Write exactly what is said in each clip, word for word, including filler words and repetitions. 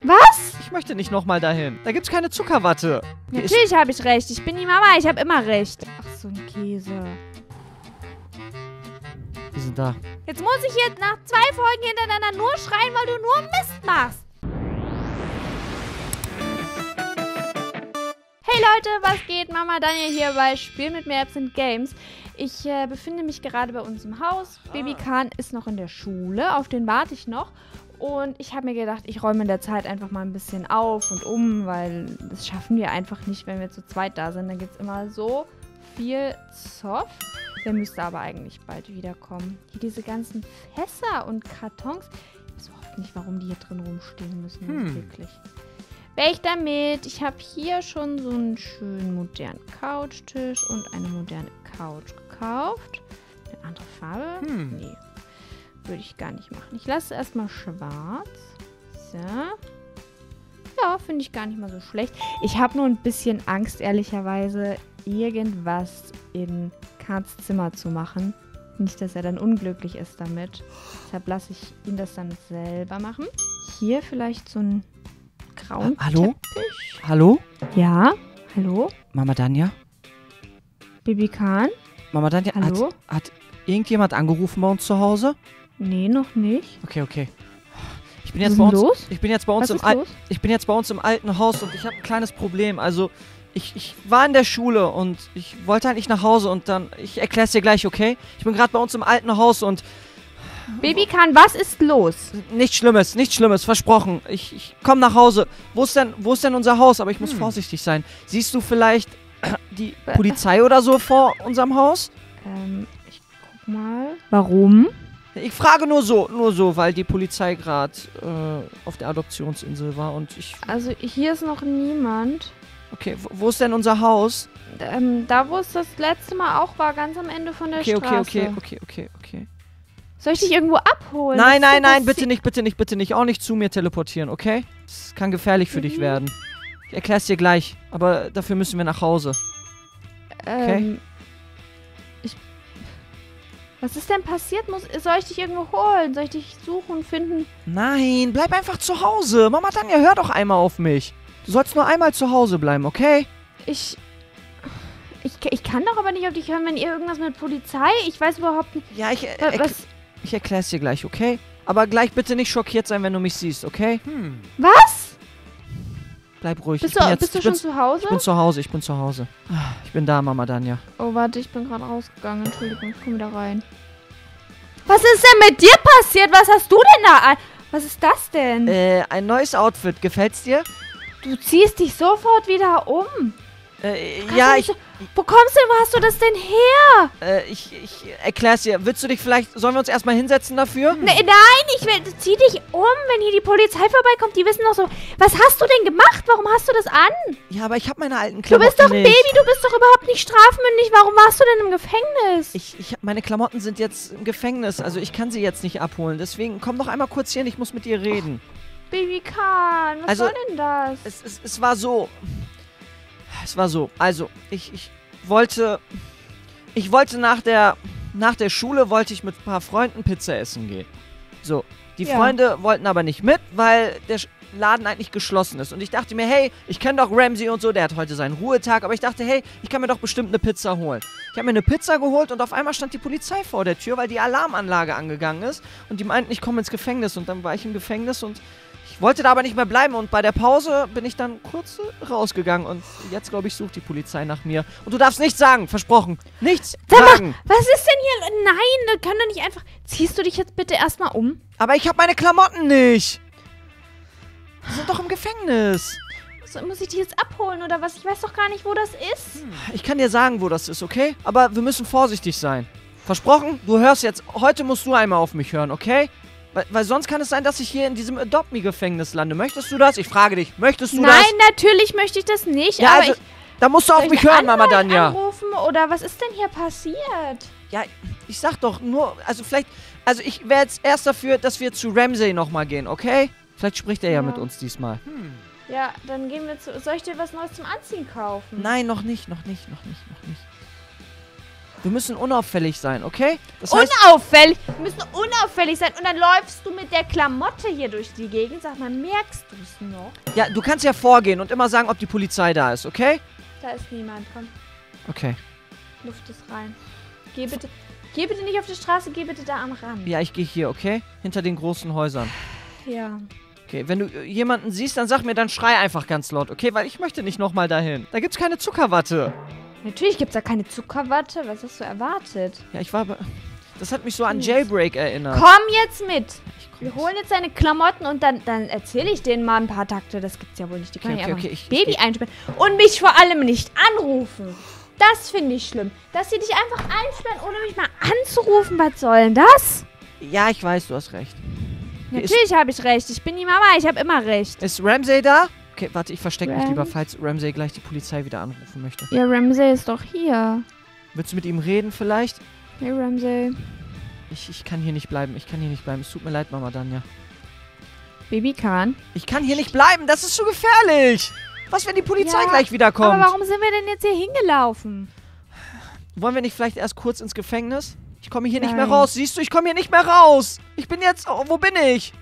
Was? Ich möchte nicht nochmal dahin. Da gibt's keine Zuckerwatte. Hier Natürlich habe ich recht. Ich bin die Mama, ich habe immer recht. Ach, so ein Käse. Die sind da. Jetzt muss ich jetzt nach zwei Folgen hintereinander nur schreien, weil du nur Mist machst. Hey Leute, was geht? Mama Daniel hier bei Spiel mit mir Apps and Games. Ich äh, befinde mich gerade bei uns im Haus. Baby Khan ist noch in der Schule, auf den warte ich noch. Und ich habe mir gedacht, ich räume in der Zeit einfach mal ein bisschen auf und um, weil das schaffen wir einfach nicht, wenn wir zu zweit da sind. Dann gibt es immer so viel Zoff. Der müsste aber eigentlich bald wiederkommen. Hier diese ganzen Fässer und Kartons. Ich weiß überhaupt nicht, warum die hier drin rumstehen müssen. Hm. Wirklich. Weg damit. Ich habe hier schon so einen schönen modernen Couchtisch und eine moderne Couch gekauft. Eine andere Farbe? Hm. Nee. Würde ich gar nicht machen. Ich lasse es erstmal schwarz. So. Ja, finde ich gar nicht mal so schlecht. Ich habe nur ein bisschen Angst, ehrlicherweise, irgendwas in Kahns Zimmer zu machen. Nicht, dass er dann unglücklich ist damit. Deshalb lasse ich ihn das dann selber machen. Hier vielleicht so ein grauen Ha- hallo? Teppich. Hallo? Ja, hallo? Mama Danja? Baby Khan? Mama Danja, Hallo? Hat, hat irgendjemand angerufen bei uns zu Hause? Nee, noch nicht. Okay, okay. Ich bin Was jetzt ist bei denn uns. los? Ich bin jetzt bei uns Was im ist Al los? Ich bin jetzt bei uns im alten Haus und ich habe ein kleines Problem. Also ich, ich war in der Schule und ich wollte eigentlich nach Hause und dann ich erkläre es dir gleich, okay? Ich bin gerade bei uns im alten Haus und Baby Khan, was ist los? nichts Schlimmes, nichts Schlimmes, versprochen. Ich, ich komme nach Hause. Wo ist denn, wo ist denn unser Haus? Aber ich muss Hm. vorsichtig sein. Siehst du vielleicht die Polizei oder so vor unserem Haus? Ähm, ich guck mal. Warum? Ich frage nur so, nur so, weil die Polizei gerade äh, auf der Adoptionsinsel war und ich... Also hier ist noch niemand. Okay, wo, wo ist denn unser Haus? Ähm, da wo es das letzte Mal auch war, ganz am Ende von der Okay, okay, Straße. okay, okay, okay, okay. Soll ich dich irgendwo abholen? Nein, Das ist nein, so nein, passi- bitte nicht, bitte nicht, bitte nicht. Auch nicht zu mir teleportieren, okay? Das kann gefährlich für dich Mhm. werden. Ich erklär's dir gleich, aber dafür müssen wir nach Hause. Ähm, ich... Was ist denn passiert? Muss, soll ich dich irgendwo holen? Soll ich dich suchen, finden? Nein, bleib einfach zu Hause. Mama Tanja, hör doch einmal auf mich. Du sollst nur einmal zu Hause bleiben, okay? Ich... Ich, ich kann doch aber nicht auf dich hören, wenn ihr irgendwas mit Polizei... Ich weiß überhaupt nicht... Ja, ich, Wa- erkl Was? ich erklär's dir gleich, okay? Aber gleich bitte nicht schockiert sein, wenn du mich siehst, okay? Was? Bleib ruhig. Bist ich bin du, jetzt, bist du ich schon bin, zu Hause? Ich bin zu Hause, ich bin zu Hause. Ah, Ich bin da, Mama Danja. Oh, warte, ich bin gerade rausgegangen. Entschuldigung, ich komme wieder rein. Was ist denn mit dir passiert? Was hast du denn da an? Was ist das denn? Äh, ein neues Outfit. Gefällt's dir? Du ziehst dich sofort wieder um. Äh, Kannst ja, du ich, nicht so- Wo kommst du denn? Wo hast du das denn her? äh, ich, ich erklär's dir. Willst du dich vielleicht, sollen wir uns erstmal hinsetzen dafür? Ne, nein, ich will, zieh dich um, wenn hier die Polizei vorbeikommt. Die wissen doch so, was hast du denn gemacht? Warum hast du das an? Ja, aber ich habe meine alten Du Klamotten bist doch ein nicht. Baby, du bist doch überhaupt nicht strafmündig. Warum warst du denn im Gefängnis? Ich, ich, meine Klamotten sind jetzt im Gefängnis, also ich kann sie jetzt nicht abholen. Deswegen komm doch einmal kurz hier hin, ich muss mit dir reden. Baby Khan, was Also, soll denn das? Es, es, es war so. Es war so. Also, ich, ich wollte. Ich wollte nach der. Nach der Schule wollte ich mit ein paar Freunden Pizza essen gehen. So. Die Ja. Freunde wollten aber nicht mit, weil der Sch- Laden eigentlich geschlossen ist. Und ich dachte mir, hey, ich kenne doch Ramsey und so, der hat heute seinen Ruhetag, aber ich dachte, hey, ich kann mir doch bestimmt eine Pizza holen. Ich habe mir eine Pizza geholt und auf einmal stand die Polizei vor der Tür, weil die Alarmanlage angegangen ist. Und die meinten, ich komme ins Gefängnis. Und dann war ich im Gefängnis und ich wollte da aber nicht mehr bleiben. Und bei der Pause bin ich dann kurz rausgegangen. Und jetzt, glaube ich, sucht die Polizei nach mir. Und du darfst nichts sagen, versprochen. Nichts Sag mal, sagen. was ist denn hier? Nein, das kann doch nicht einfach... Ziehst du dich jetzt bitte erstmal um? Aber ich habe meine Klamotten nicht. Die sind doch im Gefängnis. So, muss ich die jetzt abholen oder was? Ich weiß doch gar nicht, wo das ist. Ich kann dir sagen, wo das ist, okay? Aber wir müssen vorsichtig sein. Versprochen? Du hörst jetzt, heute musst du einmal auf mich hören, okay? Weil, weil sonst kann es sein, dass ich hier in diesem Adopt-Me-Gefängnis lande. Möchtest du das? Ich frage dich, möchtest du Nein, das? natürlich möchte ich das nicht. Ja, aber also, ich, da musst du soll auf ich mich einen hören, Mama Anwalt Danja. anrufen oder was ist denn hier passiert? Ja, ich sag doch nur, also vielleicht, also ich wäre jetzt erst dafür, dass wir zu Ramsey nochmal gehen, okay? Vielleicht spricht er ja, Ja. mit uns diesmal. Ja, dann gehen wir zu... Soll ich dir was Neues zum Anziehen kaufen? Nein, noch nicht, noch nicht, noch nicht, noch nicht. Wir müssen unauffällig sein, okay? Das heißt, Unauffällig? Wir müssen unauffällig sein. Und dann läufst du mit der Klamotte hier durch die Gegend. Sag mal, merkst du es noch? ja, du kannst ja vorgehen und immer sagen, ob die Polizei da ist, okay? Da ist niemand. Komm, Okay. Luft ist rein. Geh bitte, geh bitte nicht auf die Straße, geh bitte da am Rand. Ja, ich gehe hier, okay? Hinter den großen Häusern. Ja. Okay, wenn du äh, jemanden siehst, dann sag mir, dann schrei einfach ganz laut, okay? Weil ich möchte nicht nochmal dahin. Da gibt's keine Zuckerwatte. Natürlich gibt es da keine Zuckerwatte. Was hast du erwartet? Ja, ich war... be- Das hat mich so an Yes. Jailbreak erinnert. Komm jetzt mit. Ich komm Wir jetzt. holen jetzt deine Klamotten und dann, dann erzähle ich denen mal ein paar Takte. Das gibt's ja wohl nicht. Die können Okay, ja okay, einfach okay, ich- Baby ich- einsperren. Und mich vor allem nicht anrufen. Das finde ich schlimm. Dass sie dich einfach einsperren, ohne mich mal anzurufen. Was soll denn das? Ja, ich weiß, du hast recht. Hier ist, Natürlich habe ich recht. Ich bin die Mama. Ich habe immer recht. ist Ramsay da? Okay, warte, ich verstecke mich Rams? lieber, falls Ramsay gleich die Polizei wieder anrufen möchte. Ja, Ramsay ist doch hier. Willst du mit ihm reden vielleicht? Hey, Ramsay. Ich, ich kann hier nicht bleiben, ich kann hier nicht bleiben. Es tut mir leid, Mama Danja. Baby Kahn. Ich kann hier nicht bleiben, das ist zu gefährlich. Was, wenn die Polizei Ja, gleich wiederkommt? Aber warum sind wir denn jetzt hier hingelaufen? Wollen wir nicht vielleicht erst kurz ins Gefängnis? Ich komme hier nicht mehr Nein. raus. Siehst du, ich komme hier nicht mehr raus. Ich bin jetzt... Oh, wo bin ich?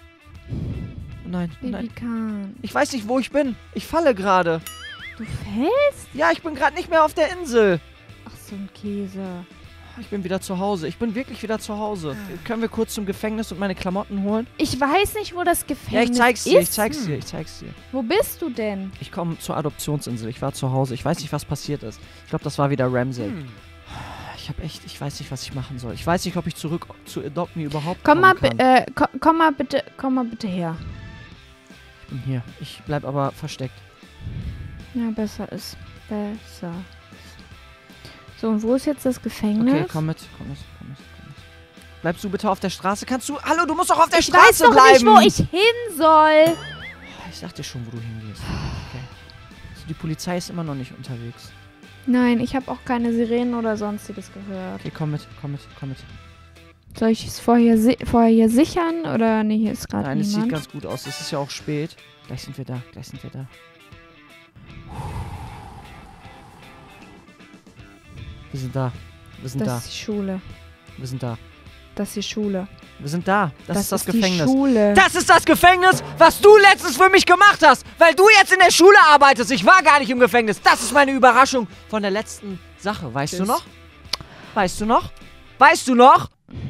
Oh nein, oh Baby nein. Kahn. Ich weiß nicht, wo ich bin. Ich falle gerade. Du fällst? Ja, ich bin gerade nicht mehr auf der Insel. Ach, so ein Käse. Ich bin wieder zu Hause. Ich bin wirklich wieder zu Hause. Können wir kurz zum Gefängnis und meine Klamotten holen? Ich weiß nicht, wo das Gefängnis Ja, ich zeig's ist. dir, ich zeig's dir, ich zeig's dir. Wo bist du denn? Ich komme zur Adoptionsinsel. Ich war zu Hause. Ich weiß nicht, was passiert ist. Ich glaube, das war wieder Ramsay. Ich habe echt, ich weiß nicht, was ich machen soll. Ich weiß nicht, ob ich zurück zu Adopt Me überhaupt Komm mal, kommen bi- kann. äh, komm, komm mal bitte, komm mal bitte her. Ich bin hier. Ich bleib aber versteckt. Ja, besser ist. Besser. So, und wo ist jetzt das Gefängnis? Okay, komm mit, komm mit, komm mit, komm mit. Bleibst du bitte auf der Straße? Kannst du... Hallo, du musst doch auf der Ich Straße weiß doch bleiben! nicht, wo ich hin soll. Ich sag dir schon, wo du hingehst. Okay. Also die Polizei ist immer noch nicht unterwegs. Nein, ich habe auch keine Sirenen oder sonstiges gehört. Okay, komm mit, komm mit, komm mit. Soll ich es vorher, si vorher hier sichern oder nee, hier ist gerade Nein, es sieht niemand? ganz gut aus. Es ist ja auch spät. Gleich sind wir da, gleich sind wir da. Wir sind da. Wir sind Das da. ist die Schule. Wir sind da. Das ist die Schule. Wir sind da. Das, ist das die Gefängnis. Schule. Das ist das Gefängnis, was du letztens für mich gemacht hast, weil du jetzt in der Schule arbeitest. Ich war gar nicht im Gefängnis. Das ist meine Überraschung von der letzten Sache. Weißt du Tschüss. noch? Weißt du noch? Weißt du noch?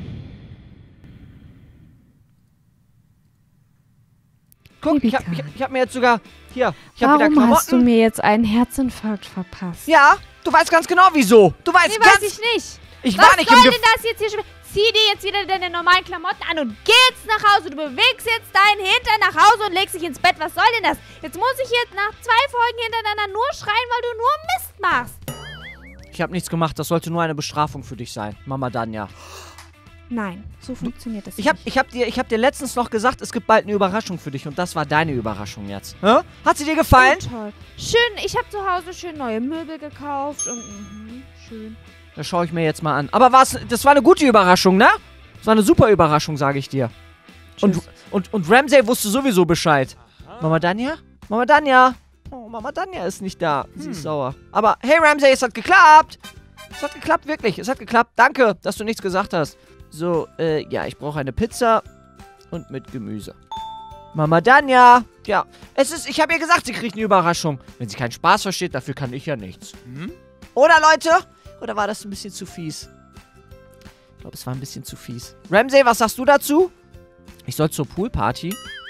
Guck, ich hab, ich, hab- ich hab mir jetzt sogar... Hier, ich hab wieder Warum Klamotten. hast du mir jetzt einen Herzinfarkt verpasst? Ja, du weißt ganz genau wieso. Du weißt Nee, ganz... weiß ich nicht. Ich Was war nicht im soll Gefängnis. denn das jetzt hier schon? Zieh dir jetzt wieder deine normalen Klamotten an und geh jetzt nach Hause. Du bewegst jetzt deinen Hintern nach Hause und legst dich ins Bett. Was soll denn das? Jetzt muss ich jetzt nach zwei Folgen hintereinander nur schreien, weil du nur Mist machst. Ich habe nichts gemacht. Das sollte nur eine Bestrafung für dich sein, Mama Danja. Nein, so funktioniert das Ich hab, nicht. ich, hab dir, ich hab dir letztens noch gesagt, es gibt bald eine Überraschung für dich. Und das war deine Überraschung jetzt. Hä? Hat sie dir gefallen? Oh, toll. Schön, ich habe zu Hause schön neue Möbel gekauft und mhm, schön. Das schaue ich mir jetzt mal an. Aber war's, das war eine gute Überraschung, ne? Das war eine super Überraschung, sage ich dir. Und, Tschüss. und, und Ramsay wusste sowieso Bescheid. Mama Danja? Mama Danja? Oh, Mama Danja ist nicht da. Sie ist sauer. Aber hey Ramsay, es hat geklappt. Es hat geklappt, wirklich. Es hat geklappt. Danke, dass du nichts gesagt hast. So, äh, ja, ich brauche eine Pizza und mit Gemüse. Mama Danja. Ja, es ist, ich habe ihr gesagt, sie kriegt eine Überraschung. Wenn sie keinen Spaß versteht, dafür kann ich ja nichts. Oder, Leute? Oder war das ein bisschen zu fies? Ich glaube, es war ein bisschen zu fies. Ramsay, was sagst du dazu? Ich soll zur Poolparty?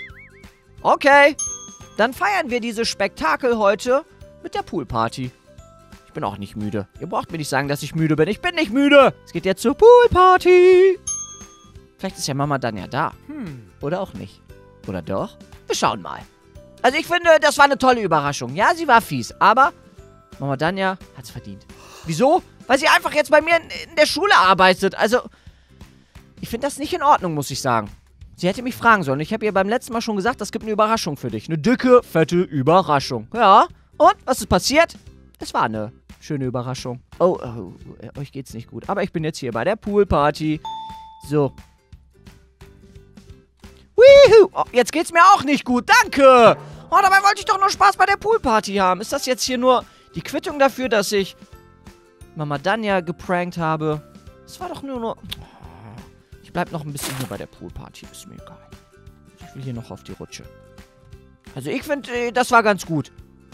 Okay. Dann feiern wir dieses Spektakel heute mit der Poolparty. Ich bin auch nicht müde. Ihr braucht mir nicht sagen, dass ich müde bin. Ich bin nicht müde. Es geht jetzt zur Poolparty. Vielleicht ist ja Mama dann ja da. Oder auch nicht. Oder doch? Wir schauen mal. Also ich finde, das war eine tolle Überraschung. Ja, sie war fies, aber Mama Danja hat's verdient. Wieso? Weil sie einfach jetzt bei mir in, in der Schule arbeitet. Also, ich finde das nicht in Ordnung, muss ich sagen. Sie hätte mich fragen sollen. Ich habe ihr beim letzten Mal schon gesagt, es gibt eine Überraschung für dich. Eine dicke, fette Überraschung. Ja. Und? Was ist passiert? Es war eine schöne Überraschung. Oh, oh, oh, euch geht's nicht gut. Aber ich bin jetzt hier bei der Poolparty. So. Wuhu! Oh, jetzt geht's mir auch nicht gut. Danke! Oh, dabei wollte ich doch nur Spaß bei der Poolparty haben. Ist das jetzt hier nur die Quittung dafür, dass ich Mama Danja geprankt habe. Es war doch nur nur... Ich bleib noch ein bisschen hier bei der Poolparty. Ist mir egal. Ich will hier noch auf die Rutsche. Also ich finde, das war ganz gut.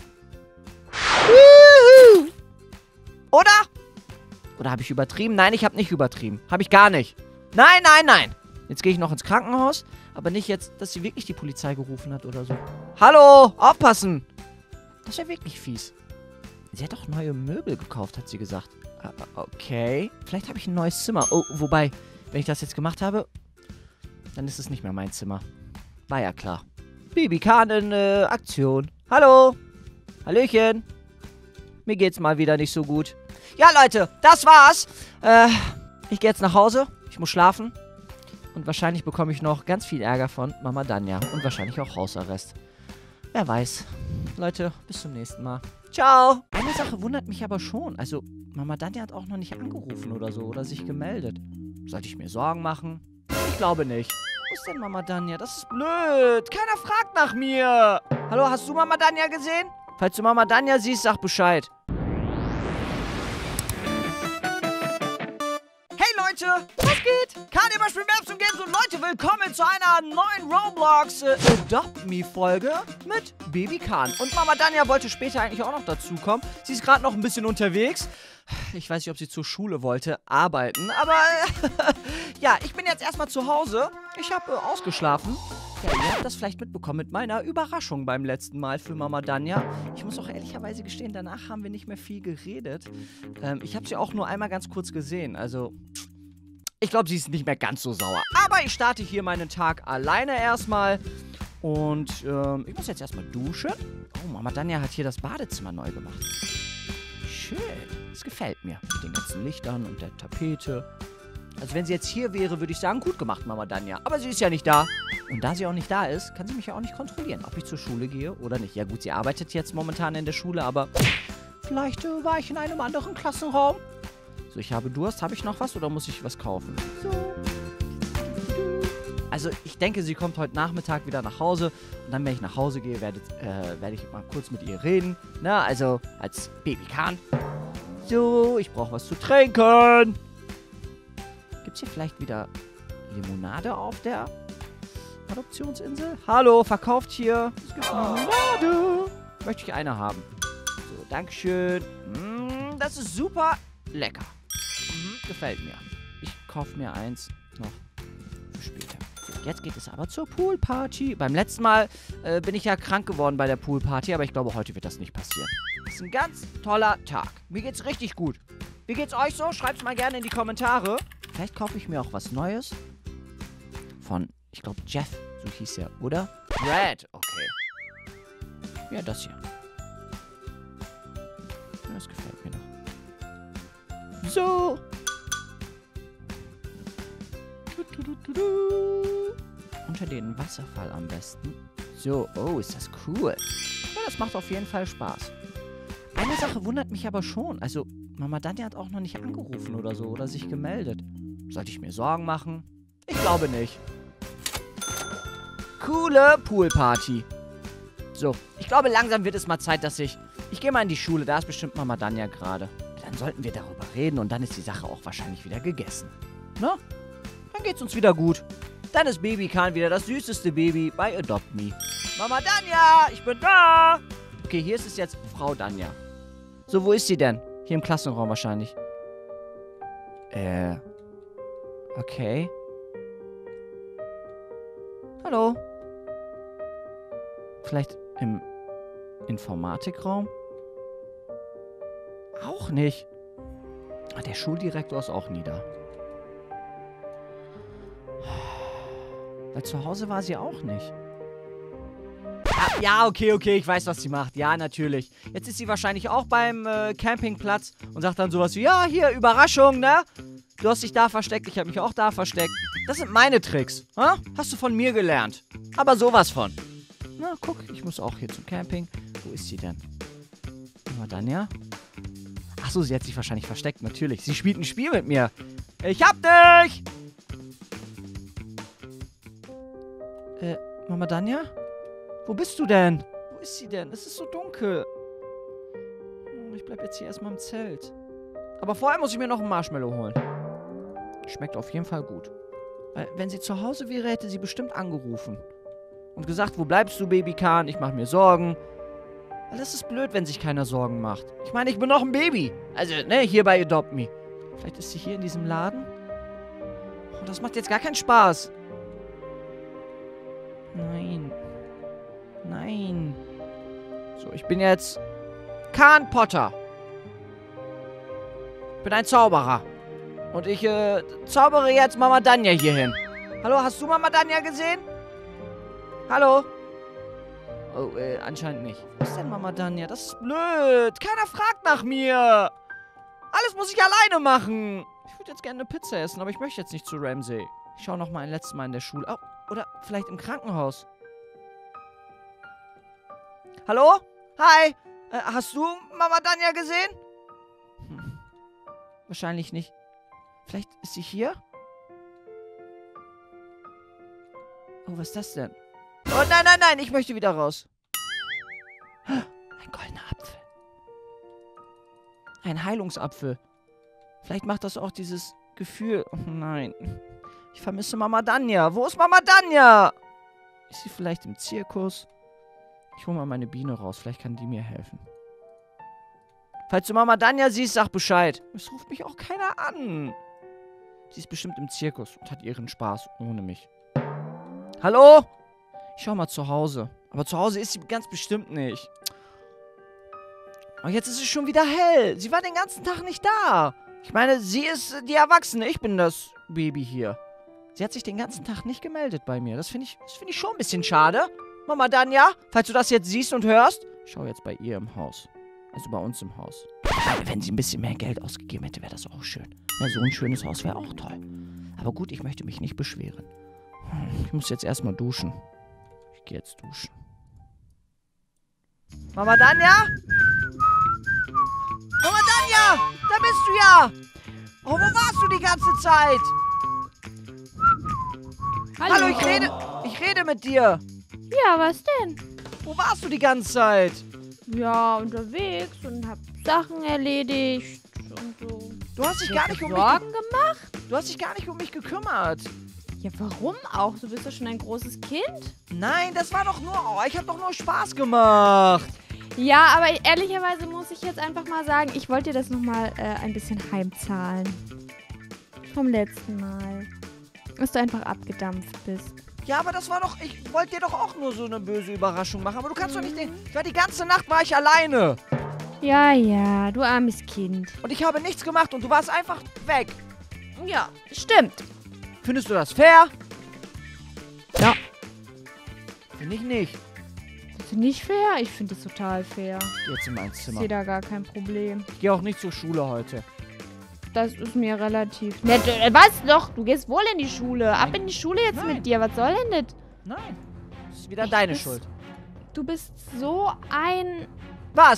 Oder? Oder habe ich übertrieben? Nein, ich habe nicht übertrieben. Habe ich gar nicht. Nein, nein, nein. Jetzt gehe ich noch ins Krankenhaus. Aber nicht jetzt, dass sie wirklich die Polizei gerufen hat oder so. Hallo, aufpassen. Das wäre wirklich fies. Sie hat doch neue Möbel gekauft, hat sie gesagt. Uh, okay. Vielleicht habe ich ein neues Zimmer. Oh, wobei, wenn ich das jetzt gemacht habe, dann ist es nicht mehr mein Zimmer. War ja klar. Babykan in äh, Aktion. Hallo. Hallöchen. Mir geht's mal wieder nicht so gut. Ja, Leute, das war's. Äh, ich gehe jetzt nach Hause. Ich muss schlafen. Und wahrscheinlich bekomme ich noch ganz viel Ärger von Mama Danja. Und wahrscheinlich auch Hausarrest. Wer weiß. Leute, bis zum nächsten Mal. Ciao. Eine Sache wundert mich aber schon. Also, Mama Danja hat auch noch nicht angerufen oder so. Oder sich gemeldet. Sollte ich mir Sorgen machen? Ich glaube nicht. Wo ist denn Mama Danja? Das ist blöd. Keiner fragt nach mir. Hallo, hast du Mama Danja gesehen? Falls du Mama Danja siehst, sag Bescheid. Leute, was geht? Kahn immer spielen Maps und Games und Leute, willkommen zu einer neuen Roblox äh, Adopt Me Folge mit Babykan. Und Mama Danja wollte später eigentlich auch noch dazukommen. Sie ist gerade noch ein bisschen unterwegs. Ich weiß nicht, ob sie zur Schule wollte, arbeiten, aber äh, ja, ich bin jetzt erstmal zu Hause. Ich habe äh, ausgeschlafen. Ja, ihr habt das vielleicht mitbekommen mit meiner Überraschung beim letzten Mal für Mama Danja. Ich muss auch ehrlicherweise gestehen, danach haben wir nicht mehr viel geredet. Ähm, ich habe sie auch nur einmal ganz kurz gesehen, also... Ich glaube, sie ist nicht mehr ganz so sauer. Aber ich starte hier meinen Tag alleine erstmal. Und ähm, ich muss jetzt erstmal duschen. Oh, Mama Danja hat hier das Badezimmer neu gemacht. Schön. Das gefällt mir. Mit den ganzen Lichtern und der Tapete. Also wenn sie jetzt hier wäre, würde ich sagen, gut gemacht, Mama Danja. Aber sie ist ja nicht da. Und da sie auch nicht da ist, kann sie mich ja auch nicht kontrollieren, ob ich zur Schule gehe oder nicht. Ja gut, sie arbeitet jetzt momentan in der Schule, aber vielleicht äh, war ich in einem anderen Klassenraum. So, ich habe Durst. Habe ich noch was oder muss ich was kaufen? So. Also, ich denke, sie kommt heute Nachmittag wieder nach Hause. Und dann, wenn ich nach Hause gehe, werde, äh, werde ich mal kurz mit ihr reden. Na, also, als Babykan. So, ich brauche was zu trinken. Gibt es hier vielleicht wieder Limonade auf der Adoptionsinsel? Hallo, verkauft hier. Es gibt Limonade. Möchte ich eine haben. So, dankeschön. Mm, das ist super lecker. Mhm, gefällt mir. Ich kaufe mir eins noch für später. So, jetzt geht es aber zur Poolparty. Beim letzten Mal äh, bin ich ja krank geworden bei der Poolparty, aber ich glaube, heute wird das nicht passieren. Das ist ein ganz toller Tag. Mir geht's richtig gut. Wie geht's euch so? Schreibt's mal gerne in die Kommentare. Vielleicht kaufe ich mir auch was Neues. Von, ich glaube, Jeff. So hieß er, oder? Red. Okay. Ja, das hier. Das gefällt mir noch. So. Du, du, du, du. Unter den Wasserfall am besten. So, oh, ist das cool. Ja, das macht auf jeden Fall Spaß. Eine Sache wundert mich aber schon. Also, Mama Danja hat auch noch nicht angerufen oder so oder sich gemeldet. Sollte ich mir Sorgen machen? Ich glaube nicht. Coole Poolparty. So, ich glaube, langsam wird es mal Zeit, dass ich... Ich gehe mal in die Schule, da ist bestimmt Mama Danja gerade. Dann sollten wir darüber reden und dann ist die Sache auch wahrscheinlich wieder gegessen. Ne? Dann geht's uns wieder gut. Dann ist Babykan wieder das süßeste Baby bei Adopt Me. Mama Danja, ich bin da! Okay, hier ist es jetzt Frau Danja. So, wo ist sie denn? Hier im Klassenraum wahrscheinlich. Äh... Okay. Hallo? Vielleicht im Informatikraum? Auch nicht. Ah, der Schuldirektor ist auch nie da. Weil zu Hause war sie auch nicht. Ah, ja, okay, okay, ich weiß, was sie macht. Ja, natürlich. Jetzt ist sie wahrscheinlich auch beim äh, Campingplatz und sagt dann sowas wie, ja, hier, Überraschung, ne? Du hast dich da versteckt, ich habe mich auch da versteckt. Das sind meine Tricks. Ha? Hast du von mir gelernt. Aber sowas von. Na, guck, ich muss auch hier zum Camping. Wo ist sie denn? Mama Danja? Achso, sie hat sich wahrscheinlich versteckt, natürlich. Sie spielt ein Spiel mit mir. Ich hab dich! Äh, Mama Danja? Wo bist du denn? Wo ist sie denn? Es ist so dunkel. Ich bleib jetzt hier erstmal im Zelt. Aber vorher muss ich mir noch einen Marshmallow holen. Schmeckt auf jeden Fall gut. Weil, wenn sie zu Hause wäre, hätte sie bestimmt angerufen. Und gesagt, wo bleibst du, Baby-Kahn? Ich mache mir Sorgen. Weil das ist blöd, wenn sich keiner Sorgen macht. Ich meine, ich bin noch ein Baby. Also, ne, hier bei Adopt Me. Vielleicht ist sie hier in diesem Laden? Oh, das macht jetzt gar keinen Spaß. Nein. Nein. So, ich bin jetzt Kahn Potter. Ich bin ein Zauberer. Und ich, äh, zaubere jetzt Mama Danja hier hin. Hallo, hast du Mama Danja gesehen? Hallo? Oh, äh, anscheinend nicht. Was ist denn Mama Danja? Das ist blöd. Keiner fragt nach mir. Alles muss ich alleine machen. Ich würde jetzt gerne eine Pizza essen, aber ich möchte jetzt nicht zu Ramsey. Ich schaue noch mal ein letztes Mal in der Schule. Oh, oder vielleicht im Krankenhaus. Hallo? Hi. Äh, hast du Mama Danja gesehen? Hm. Wahrscheinlich nicht. Vielleicht ist sie hier? Oh, was ist das denn? Oh, nein, nein, nein, ich möchte wieder raus. Ein goldener Apfel. Ein Heilungsapfel. Vielleicht macht das auch dieses Gefühl. Oh nein. Ich vermisse Mama Danja. Wo ist Mama Danja? Ist sie vielleicht im Zirkus? Ich hole mal meine Biene raus. Vielleicht kann die mir helfen. Falls du Mama Danja siehst, sag Bescheid. Es ruft mich auch keiner an. Sie ist bestimmt im Zirkus und hat ihren Spaß ohne mich. Hallo? Ich schau mal zu Hause. Aber zu Hause ist sie ganz bestimmt nicht. Und jetzt ist es schon wieder hell. Sie war den ganzen Tag nicht da. Ich meine, sie ist die Erwachsene. Ich bin das Baby hier. Sie hat sich den ganzen Tag nicht gemeldet bei mir. Das finde ich, das finde ich schon ein bisschen schade. Mama Danja, falls du das jetzt siehst und hörst, schau jetzt bei ihr im Haus. Also bei uns im Haus. Wenn sie ein bisschen mehr Geld ausgegeben hätte, wäre das auch schön. Ja, so ein schönes Haus wäre auch toll. Aber gut, ich möchte mich nicht beschweren. Ich muss jetzt erstmal duschen. Ich gehe jetzt duschen. Mama Danja? Mama Danja! Da bist du ja! Oh, wo warst du die ganze Zeit? Hallo, Hallo, ich rede, ich rede mit dir. Ja, was denn? Wo warst du die ganze Zeit? Ja, unterwegs und hab Sachen erledigt und so. Du hast dich gar nicht um mich Sorgen gemacht? Du hast dich gar nicht um mich gekümmert. Ja, warum auch? Du bist doch schon ein großes Kind. Nein, das war doch nur... Oh, ich habe doch nur Spaß gemacht. Ja, aber ehrlicherweise muss ich jetzt einfach mal sagen, ich wollte dir das nochmal äh, ein bisschen heimzahlen. Vom letzten Mal. Dass du einfach abgedampft bist. Ja, aber das war doch... Ich wollte dir doch auch nur so eine böse Überraschung machen. Aber du kannst mhm. doch nicht denken... Ich war die ganze Nacht war ich alleine. Ja, ja, du armes Kind. Und ich habe nichts gemacht und du warst einfach weg. Ja, stimmt. Findest du das fair? Ja. Finde ich nicht. Das ist nicht fair? Ich finde das total fair. Ich gehe jetzt in mein Ich Zimmer. sehe da gar kein Problem. Ich gehe auch nicht zur Schule heute. Das ist mir relativ nett. Äh, was? Doch, du gehst wohl in die Schule. Ab Nein. in die Schule jetzt Nein. mit dir. Was soll denn das? Nein. Das ist wieder Ich deine bist- Schuld. Du bist so ein... Was?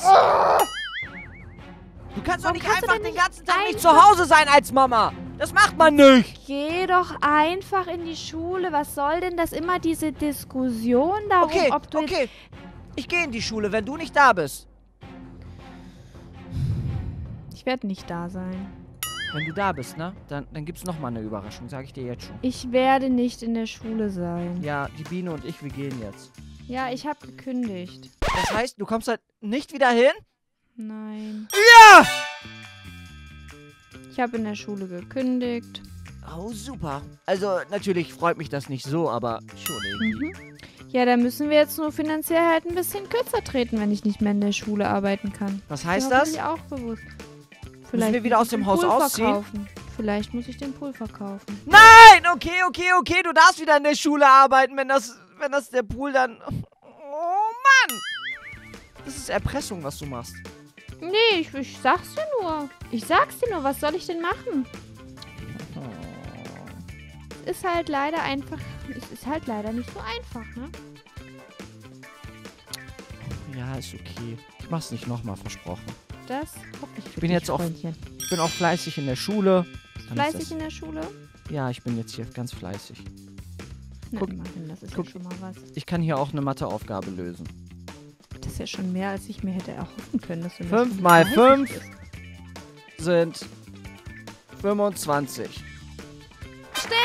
Du kannst doch Warum nicht kannst du einfach denn den nicht ganzen Tag nicht zu einfach- Hause sein als Mama. Das macht man nicht. Geh doch einfach in die Schule. Was soll denn das immer, diese Diskussion darum, Okay, ob du jetzt... okay. Ich gehe in die Schule, wenn du nicht da bist. Ich werde nicht da sein. Wenn du da bist, ne? Dann, dann gibt's nochmal eine Überraschung, sage ich dir jetzt schon. Ich werde nicht in der Schule sein. Ja, die Biene und ich, wir gehen jetzt. Ja, ich habe gekündigt. Das heißt, du kommst halt nicht wieder hin? Nein. Ja! Ich habe in der Schule gekündigt. Oh, super. Also, natürlich freut mich das nicht so, aber schon irgendwie. Mhm. Ja, da müssen wir jetzt nur finanziell halt ein bisschen kürzer treten, wenn ich nicht mehr in der Schule arbeiten kann. Was heißt Das das? ist mir auch bewusst. Müssen wir wieder muss aus ich dem den Haus Pool ausziehen? verkaufen. Vielleicht muss ich den Pool verkaufen. Nein! Okay, okay, okay. Du darfst wieder in der Schule arbeiten, wenn das, wenn das der Pool dann... Oh, Mann! Das ist Erpressung, was du machst. Nee, ich, ich sag's dir nur. Ich sag's dir nur, was soll ich denn machen? Es ist halt leider einfach... Es ist halt leider nicht so einfach, ne? Ja, ist okay. Ich mach's nicht nochmal, versprochen. Das hoffe ich für Ich bin dich, jetzt auch- Freundchen. Ich bin auch fleißig in der Schule. Dann ist Fleißig in der Schule? das, ja, ich bin jetzt hier ganz fleißig. Na, Guck- immerhin, das ist guck. ja schon mal was. Ich kann hier auch eine Matheaufgabe lösen. Das ist ja schon mehr, als ich mir hätte erhoffen können. Dass du mir Fünf schon mal fleißig fünf. bist. sind fünfundzwanzig. Stimmt.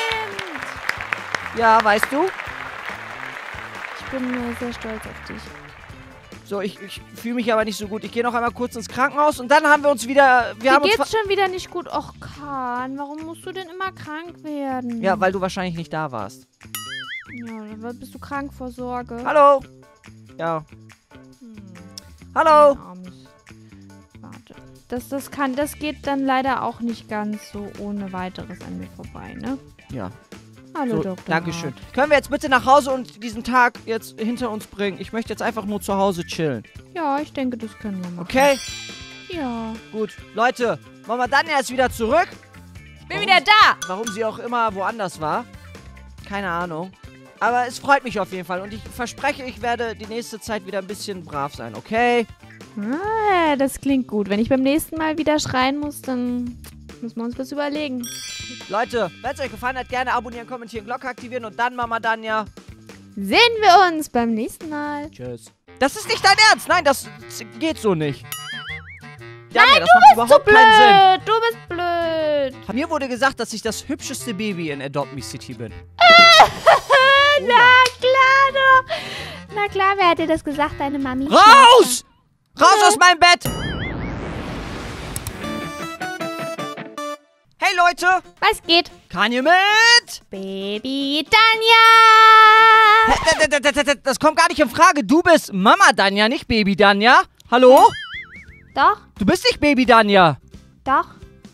Ja, weißt du? Ich bin äh, sehr stolz auf dich. So, ich, ich fühle mich aber nicht so gut. Ich gehe noch einmal kurz ins Krankenhaus und dann haben wir uns wieder... Wir Dir haben uns geht's schon wieder nicht gut. Och, Kahn, warum musst du denn immer krank werden? Ja, weil du wahrscheinlich nicht da warst. Ja, dann bist du krank vor Sorge. Hallo? Ja. Hm. Hallo? Mein Armes. Warte. Das, das, kann, das geht dann leider auch nicht ganz so ohne weiteres an mir vorbei, ne? Ja. Hallo, So, Doktor. Dankeschön. Können wir jetzt bitte nach Hause und diesen Tag jetzt hinter uns bringen? Ich möchte jetzt einfach nur zu Hause chillen. Ja, ich denke, das können wir machen. Okay? Ja. Gut. Leute, Mama Danja ist wieder zurück. Ich bin wieder da. Warum sie auch immer woanders war. Keine Ahnung. Aber es freut mich auf jeden Fall. Und ich verspreche, ich werde die nächste Zeit wieder ein bisschen brav sein, okay? Ah, das klingt gut. Wenn ich beim nächsten Mal wieder schreien muss, dann müssen wir uns was überlegen. Leute, wenn es euch gefallen hat, gerne abonnieren, kommentieren, Glocke aktivieren und dann Mama Danja. Sehen wir uns beim nächsten Mal. Tschüss. Das ist nicht dein Ernst. Nein, das geht so nicht. Danja, Nein, das du macht bist überhaupt zu keinen Sinn. blöd. Du bist blöd. Mir wurde gesagt, dass ich das hübscheste Baby in Adopt Me City bin. Na klar doch. Na klar, wer hat dir das gesagt? Deine Mami? Raus! Raus aus meinem Bett! Hey Leute! Was geht? Kann ihr mit? Baby Danja! Hä, d- d- d- d- Das kommt gar nicht in Frage. Du bist Mama Danja, nicht Baby Danja. Hallo? Doch, Du bist nicht Baby Danja. doch.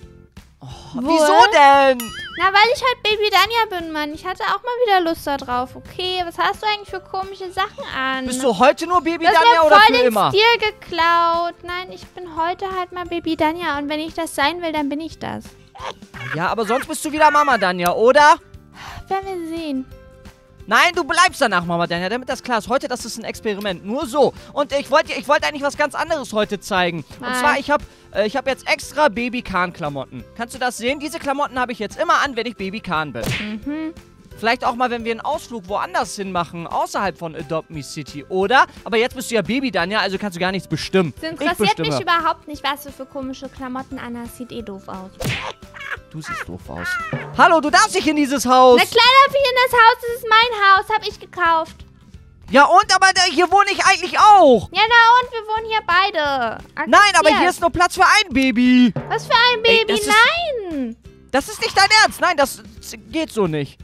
Wieso denn? Na, weil ich halt Baby Danja bin, Mann. Ich hatte auch mal wieder Lust da drauf. Okay, was hast du eigentlich für komische Sachen an? Bist du heute nur Baby das ist Danja mir oder voll für den immer? Stil geklaut. Nein, ich bin heute halt mal Baby Danja. Und wenn ich das sein will, dann bin ich das. Ja, aber sonst bist du wieder Mama Danja, oder? Werden wir sehen. Nein, du bleibst danach, Mama Danja, damit das klar ist. Heute, das ist ein Experiment, nur so. Und ich wollte ich wollte eigentlich was ganz anderes heute zeigen. Und Nein. zwar, ich habe äh, ich hab jetzt extra Baby-Kahn-Klamotten. Kannst du das sehen? Diese Klamotten habe ich jetzt immer an, wenn ich Baby Kahn bin. Mhm. Vielleicht auch mal, wenn wir einen Ausflug woanders hin machen, außerhalb von Adopt Me City, oder? Aber jetzt bist du ja Baby Danja, also kannst du gar nichts bestimmen. Das Ich interessiert bestimme. mich überhaupt nicht, was du für komische Klamotten anhast. Sieht eh doof aus. Du siehst doof aus. Hallo, du darfst nicht in dieses Haus. Na klar darf ich in das Haus. Das ist mein Haus. Hab ich gekauft. Ja und, aber da, hier wohne ich eigentlich auch. Ja, na und? Wir wohnen hier beide. Nein, aber Akzeptiert. hier ist nur Platz für ein Baby. Was für ein Ey, Baby? das ist- Nein! Das ist nicht dein Ernst. Nein, das geht so nicht.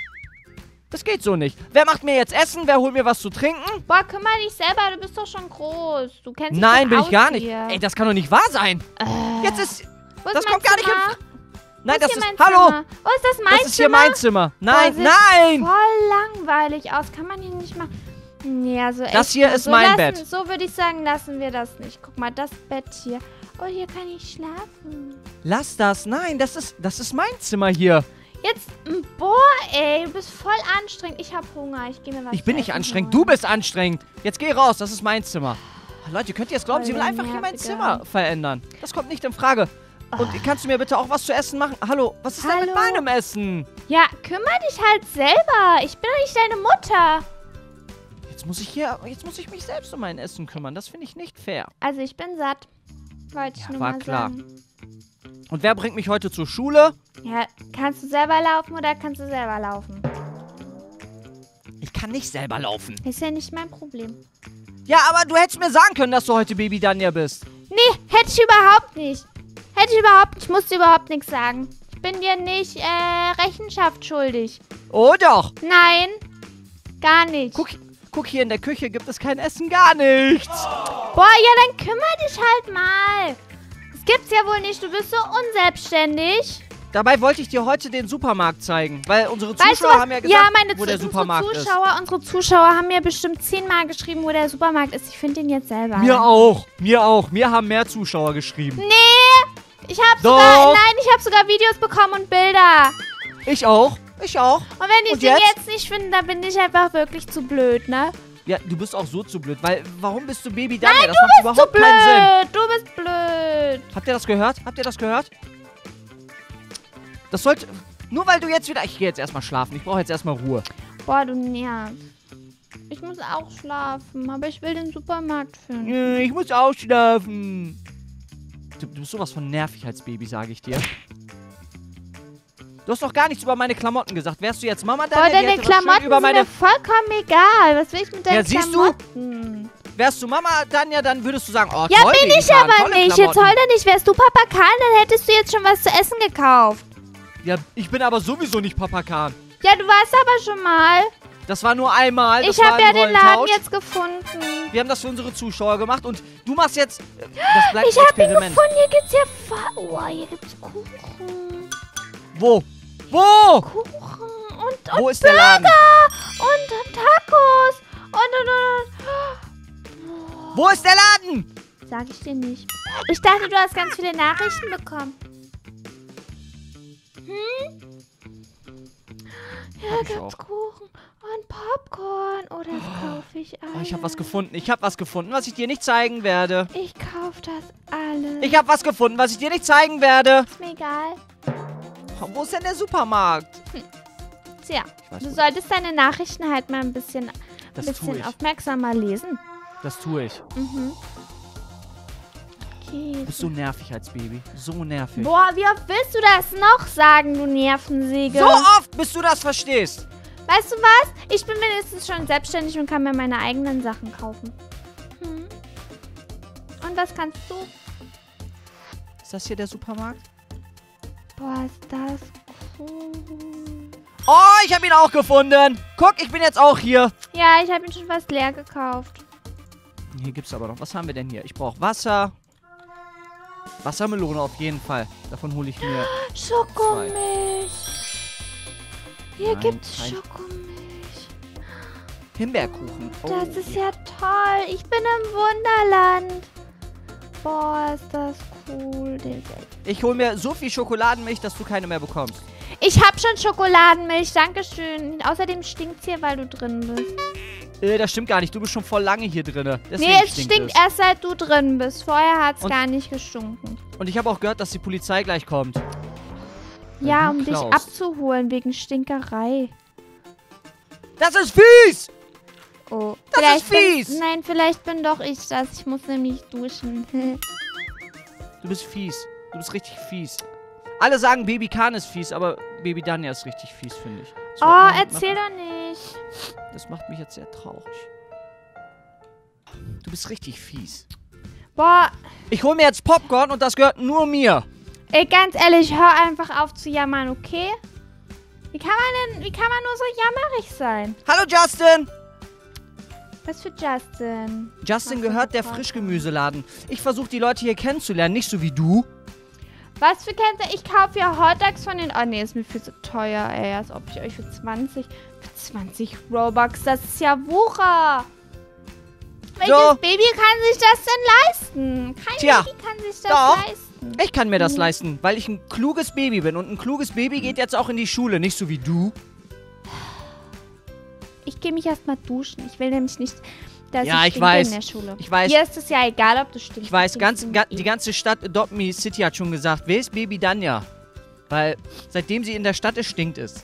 Das geht so nicht. Wer macht mir jetzt Essen? Wer holt mir was zu trinken? Boah, kümmere dich selber. Du bist doch schon groß. Du kennst dich Nein, doch bin aus ich gar nicht. hier. Ey, das kann doch nicht wahr sein. Äh, Jetzt ist... wo ist das mein kommt gar nicht in Zimmer? Fra- Nein, Wo das hier ist... mein Hallo! Zimmer? Wo ist das mein Das ist hier Zimmer? mein Zimmer. Nein, Boah, nein! sieht voll langweilig aus. Kann man hier nicht mal... Nee, also echt Das hier mal. ist so mein lassen, Bett. So würde ich sagen, lassen wir das nicht. Guck mal, das Bett hier. Oh, hier kann ich schlafen. Lass das. Nein, das ist, das ist mein Zimmer hier. Jetzt, m, boah, ey, du bist voll anstrengend. Ich hab Hunger. Ich gehe mir was Ich bin zu nicht essen anstrengend. holen. Du bist anstrengend. Jetzt geh raus. Das ist mein Zimmer. Leute, könnt ihr es glauben? Voll Sie will der einfach hier mein nervige. Zimmer verändern. Das kommt nicht in Frage. Und kannst du mir bitte auch was zu essen machen? Hallo, was ist denn mit Hallo? meinem Essen? Ja, kümmere dich halt selber. Ich bin doch nicht deine Mutter. Jetzt muss ich hier, jetzt muss ich mich selbst um mein Essen kümmern. Das finde ich nicht fair. Also ich bin satt. Wollte ich Ja, nur war mal klar. sagen. Und wer bringt mich heute zur Schule? Ja, kannst du selber laufen oder kannst du selber laufen? Ich kann nicht selber laufen. Ist ja nicht mein Problem. Ja, aber du hättest mir sagen können, dass du heute Baby Danja bist. Nee, hätte ich überhaupt nicht. Hätte ich überhaupt nicht. Ich musste überhaupt nichts sagen. Ich bin dir nicht äh, Rechenschaft schuldig. Oh doch. Nein, gar nicht. Guck, guck, hier in der Küche gibt es kein Essen, gar nichts. Boah, ja, dann kümmere dich halt mal. Das gibt's ja wohl nicht. Du bist so unselbstständig. Dabei wollte ich dir heute den Supermarkt zeigen, weil unsere Weißt du Zuschauer was? haben ja gesagt, ja, meine wo der unsere Supermarkt ist. Zuschauer, Unsere Zuschauer haben mir bestimmt zehnmal geschrieben, wo der Supermarkt ist. Ich finde den jetzt selber. Mir auch, mir auch. Mir haben mehr Zuschauer geschrieben. Nee, ich habe Doch. sogar, nein, ich habe sogar Videos bekommen und Bilder. Ich auch, ich auch. Und wenn ich Und den jetzt? jetzt nicht finde, dann bin ich einfach wirklich zu blöd, ne? Ja, du bist auch so zu blöd, weil warum bist du Baby Danja? Das macht Du bist überhaupt zu keinen Sinn. blöd. Du bist blöd. Habt ihr das gehört? Habt ihr das gehört? Das sollte... Nur weil du jetzt wieder... Ich gehe jetzt erstmal schlafen. Ich brauche jetzt erstmal Ruhe. Boah, du nervst. Ich muss auch schlafen, aber ich will den Supermarkt finden. Äh, Ich muss auch schlafen. Du, du bist sowas von nervig als Baby, sage ich dir. Du hast doch gar nichts über meine Klamotten gesagt. Wärst du jetzt Mama Danja? Boah, deine Klamotten über meine... sind mir vollkommen egal. Was will ich mit deinen Ja, siehst du? Klamotten? Wärst du Mama Danja, dann würdest du sagen, oh, Ja, toll, bin Baby ich Kahn, aber tolle nicht. Jetzt Klamotten. heul doch nicht. Wärst du Papa Kahn, dann hättest du jetzt schon was zu essen gekauft. Ja, ich bin aber sowieso nicht Papa Kahn. Ja, du warst aber schon mal. Das war nur einmal. Das Ich habe war ja ein den Laden Rollentausch. jetzt gefunden. Wir haben das für unsere Zuschauer gemacht und du machst jetzt... äh, Das bleibt Ich ein habe ihn Experiment. gefunden. Hier gibt's ja... Fa oh, hier gibt's Kuchen. Wo? Wo? Kuchen und, und Wo ist der Laden? und Tacos und, und, und. Wo ist der Laden? Sag ich dir nicht. Ich dachte, du hast ganz viele Nachrichten bekommen. Hm? Hier Hab ich gibt's auch. Kuchen und Popcorn. Oh, das kaufe ich alles. Oh, ich habe was gefunden. Ich habe was gefunden, was ich dir nicht zeigen werde. Ich kaufe das alles. Ich habe was gefunden, was ich dir nicht zeigen werde. Ist mir egal. Oh, wo ist denn der Supermarkt? Tja, Ich weiß, du wo- solltest deine Nachrichten halt mal ein bisschen, ein Das tue bisschen ich. aufmerksamer lesen. Das tue ich. Mhm. Okay. Du bist so nervig als Baby. So nervig. Boah, wie oft willst du das noch sagen, du Nervensäge? So oft, bis du das verstehst. Weißt du was? Ich bin mindestens schon selbstständig und kann mir meine eigenen Sachen kaufen. Hm. Und was kannst du? Ist das hier der Supermarkt? Boah, ist das cool. Oh, ich habe ihn auch gefunden. Guck, ich bin jetzt auch hier. Ja, ich habe ihn schon fast leer gekauft. Hier gibt's aber noch. Was haben wir denn hier? Ich brauche Wasser. Wassermelone auf jeden Fall. Davon hole ich mir... Schokomilch. Hier Nein, gibt's kein- Schokomilch. Himbeerkuchen. Oh, Das ist ja toll. Ich bin im Wunderland. Boah, ist das cool. Den Ich hole mir so viel Schokoladenmilch, dass du keine mehr bekommst. Ich hab schon Schokoladenmilch. Dankeschön. Außerdem stinkt's hier, weil du drin bist. Äh, das stimmt gar nicht. Du bist schon voll lange hier drin. Nee, es stinkt erst seit du drin bist. Vorher hat's Und- gar nicht gestunken. Und ich habe auch gehört, dass die Polizei gleich kommt. Ja, du um dich klaust. abzuholen wegen Stinkerei. Das ist fies! Oh, Das vielleicht ist fies. Bin, nein, vielleicht bin doch ich das. Ich muss nämlich duschen. Du bist fies. Du bist richtig fies. Alle sagen, Baby Kahn ist fies, aber Baby Danja ist richtig fies, finde ich. Das Oh, macht- erzähl doch nicht. Das macht mich jetzt sehr traurig. Du bist richtig fies. Boah, Ich hole mir jetzt Popcorn und das gehört nur mir. ey, ganz ehrlich, hör einfach auf zu jammern, okay? Wie kann man denn, wie kann man nur so jammerig sein? Hallo Justin! Was für Justin? Justin Mach so gehört der sofort. Frischgemüseladen. Ich versuche die Leute hier kennenzulernen, nicht so wie du. Was für Kennzeichen? Ich kaufe ja Hotdogs von den... Oh, nee, ist mir viel zu teuer, ey. Als ob ich euch für zwanzig... Für zwanzig Robux, das ist ja Wucher. Welches So. Baby kann sich das denn leisten? Kein Tja, Baby kann sich das doch. leisten. Ich kann mir das Mhm. leisten, weil ich ein kluges Baby bin. Und ein kluges Baby geht jetzt auch in die Schule, nicht so wie du. Ich gehe mich erstmal duschen. Ich will nämlich nicht, dass Ja, ich ich stinke weiß. in der Schule. Ich weiß. Hier ist es ja egal, ob du stinkst. Ich weiß, Du ganz, stinkst ga, eh. die ganze Stadt Adopt Me City hat schon gesagt, wer ist Baby Danja? Weil seitdem sie in der Stadt ist, stinkt es.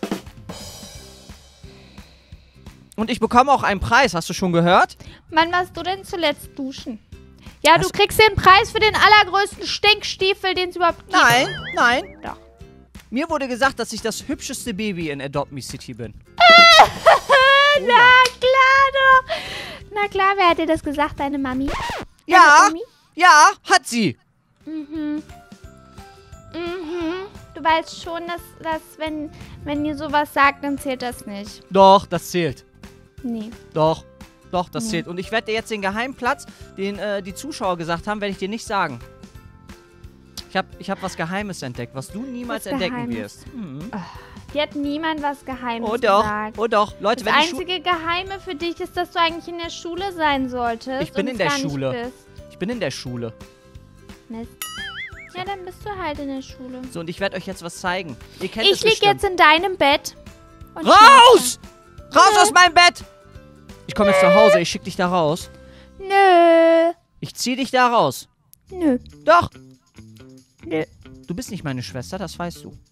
Und ich bekomme auch einen Preis, hast du schon gehört? Wann warst du denn zuletzt duschen? Ja, Was? du kriegst den Preis für den allergrößten Stinkstiefel, den es überhaupt gibt. Nein, nein. Doch. Mir wurde gesagt, dass ich das hübscheste Baby in Adopt Me City bin. Na klar doch. Na klar, wer hat dir das gesagt? Deine Mami? Ja, Deine Omi? ja, hat sie. Mhm. Mhm. Du weißt schon, dass, dass wenn, wenn ihr sowas sagt, dann zählt das nicht. Doch, das zählt. Nee. Doch, doch, das Nee. zählt. Und ich werde dir jetzt den Geheimplatz, den äh, die Zuschauer gesagt haben, werde ich dir nicht sagen. Ich habe ich hab was Geheimes entdeckt, was du niemals Was entdecken Geheimes? wirst. Mhm. Dir hat niemand was Geheimes Oh doch, gesagt. oh doch. Leute, Das wenn die Schu einzige Geheime für dich ist, dass du eigentlich in der Schule sein solltest. Ich bin und in es der gar nicht Schule. Bist. Ich bin in der Schule. Mist. Ja, dann bist du halt in der Schule. So, und ich werde euch jetzt was zeigen. Ihr kennt Ich es lieg bestimmt. jetzt in deinem Bett. Und Raus! Raus Nö. aus meinem Bett! Ich komme jetzt nach Hause, ich schick dich da raus. schlafe. Nö. Ich zieh dich da raus. Nö. Doch, Nö. du bist nicht meine Schwester, das weißt du.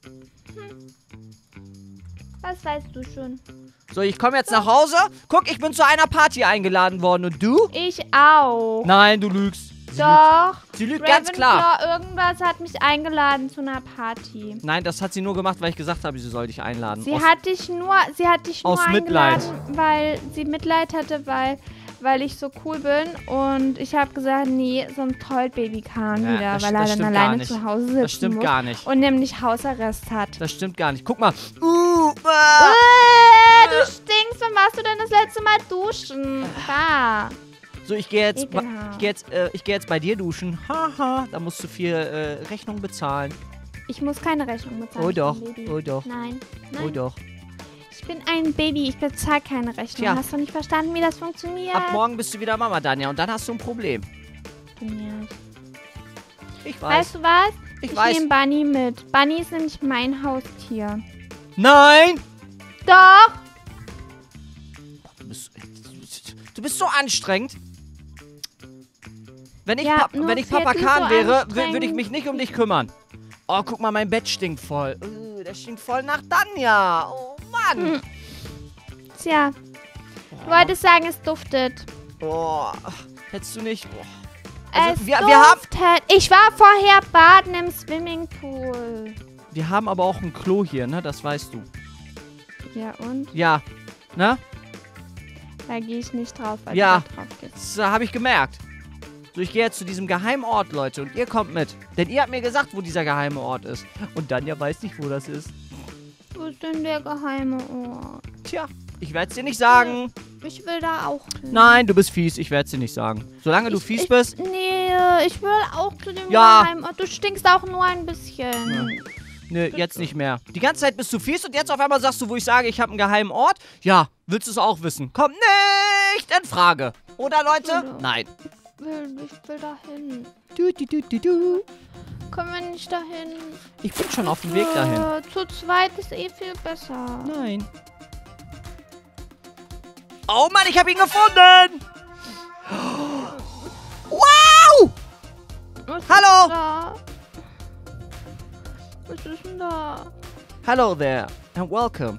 Was weißt du schon? So, ich komme jetzt nach Hause. Guck, ich bin zu einer Party eingeladen worden. Und du? Ich auch. Nein, du lügst. Sie Doch. Lügt, sie lügt ganz klar. Irgendwas hat mich eingeladen zu einer Party. Nein, das hat sie nur gemacht, weil ich gesagt habe, sie soll dich einladen. Sie Aus, hat dich nur, sie hat dich nur aus Mitleid. eingeladen, weil sie Mitleid hatte, weil, weil ich so cool bin. Und ich habe gesagt, nee, sonst heult Babykan Ja, wieder, das- weil das er stimmt dann gar alleine nicht. zu Hause sitzen das stimmt muss gar nicht. und nämlich Hausarrest hat. Das stimmt gar nicht. Guck mal. Uh, Äh, ah. du stinkst, wann warst du denn das letzte Mal duschen? Bah. So, ich gehe jetzt, ba- Ekelhaft. ich geh jetzt, äh, ich geh jetzt bei dir duschen. Haha, da musst du viel äh, Rechnung bezahlen. Ich muss keine Rechnung bezahlen. Oh ich bin doch, ein Baby. oh doch. Nein, nein. Oh doch. Ich bin ein Baby, ich bezahle keine Rechnung. Tja. Hast du nicht verstanden, wie das funktioniert? Ab morgen bist du wieder Mama, Danja, und dann hast du ein Problem. Genial. Ich weiß. Weißt du was? ich Ich weiß. nehme Bunny mit. Bunny ist nämlich mein Haustier. Nein! Doch! Du bist, du bist so anstrengend. Wenn ich, Ja, Pap nur wenn ich Papa Viertel Kahn so wäre, wür- anstrengend. würde ich mich nicht um dich kümmern. Oh, guck mal, mein Bett stinkt voll. Uh, das stinkt voll nach Danja. Oh, Mann. Hm. Tja, du wolltest sagen, es duftet. Oh, hättest du nicht... Oh. Also, es wir, wir, haben, duftet. Ich war vorher baden im Swimmingpool. wir haben aber auch ein Klo hier, ne? Das weißt du. Ja, und? Ja, ne? Da gehe ich nicht drauf, weil Ja. du da drauf gehst. Das äh, habe ich gemerkt. So, ich gehe jetzt zu diesem geheimen Ort, Leute. Und ihr kommt mit. Denn ihr habt mir gesagt, wo dieser geheime Ort ist. Und Danja weiß nicht, wo das ist. Wo ist denn der geheime Ort? Tja, ich werde es dir nicht sagen. Ich will da auch hin. Nein, du bist fies. Ich werde es dir nicht sagen. Solange du Ich- fies ich, bist. Nee, ich will auch zu dem Ja. geheimen Ort. Du stinkst auch nur ein bisschen. Nö, jetzt nicht mehr. Die ganze Zeit bist du fies und jetzt auf einmal sagst du, wo ich sage, ich habe einen geheimen Ort. Ja, willst du es auch wissen? Kommt nicht in Frage. Oder, Leute? Ja. Nein. Ich will, ich will da hin. Du, du, du, du, du. Können wir nicht dahin? Ich bin schon auf dem Weg dahin. Äh, zu zweit ist eh viel besser. Nein. Oh Mann, ich habe ihn gefunden! Wow! Was Hallo! Ist da? Was ist denn da? Hello there and welcome.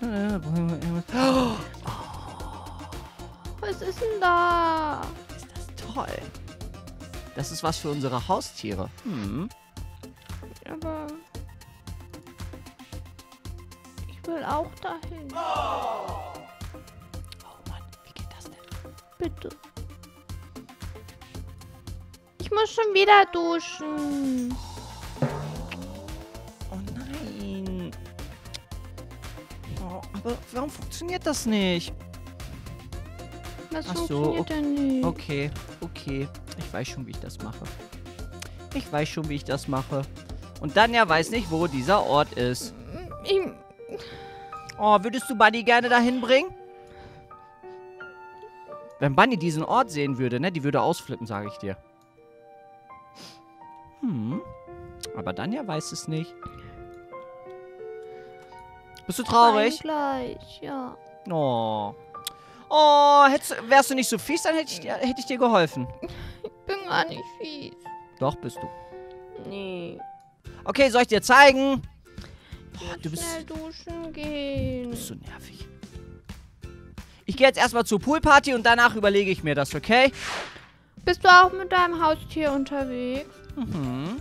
Was ist denn da? Ist das toll. Das ist was für unsere Haustiere. Hm. Aber ich will auch dahin. Oh Mann, wie geht das denn? Bitte. Ich muss schon wieder duschen. Oh nein. Oh, aber warum funktioniert das nicht? Was Ach so, funktioniert denn nicht? Okay, okay. Ich weiß schon, wie ich das mache. Ich weiß schon, wie ich das mache. Und Danja weiß nicht, wo dieser Ort ist. Ich, Oh, würdest du Bunny gerne dahin bringen? Wenn Bunny diesen Ort sehen würde, ne, die würde ausflippen, sage ich dir. Hm. Aber Danja weiß es nicht. Bist du traurig? gleich, ja. Oh. Oh, hättest, wärst du nicht so fies, dann hätte ich, dir- hätte ich dir geholfen. Ich bin gar nicht fies. Doch, bist du. Nee. Okay, soll ich dir zeigen? Ich Oh, will du bist, schnell duschen du gehen. bist so nervig. Ich gehe jetzt erstmal zur Poolparty und danach überlege ich mir das, okay? Bist du auch mit deinem Haustier unterwegs? Mhm.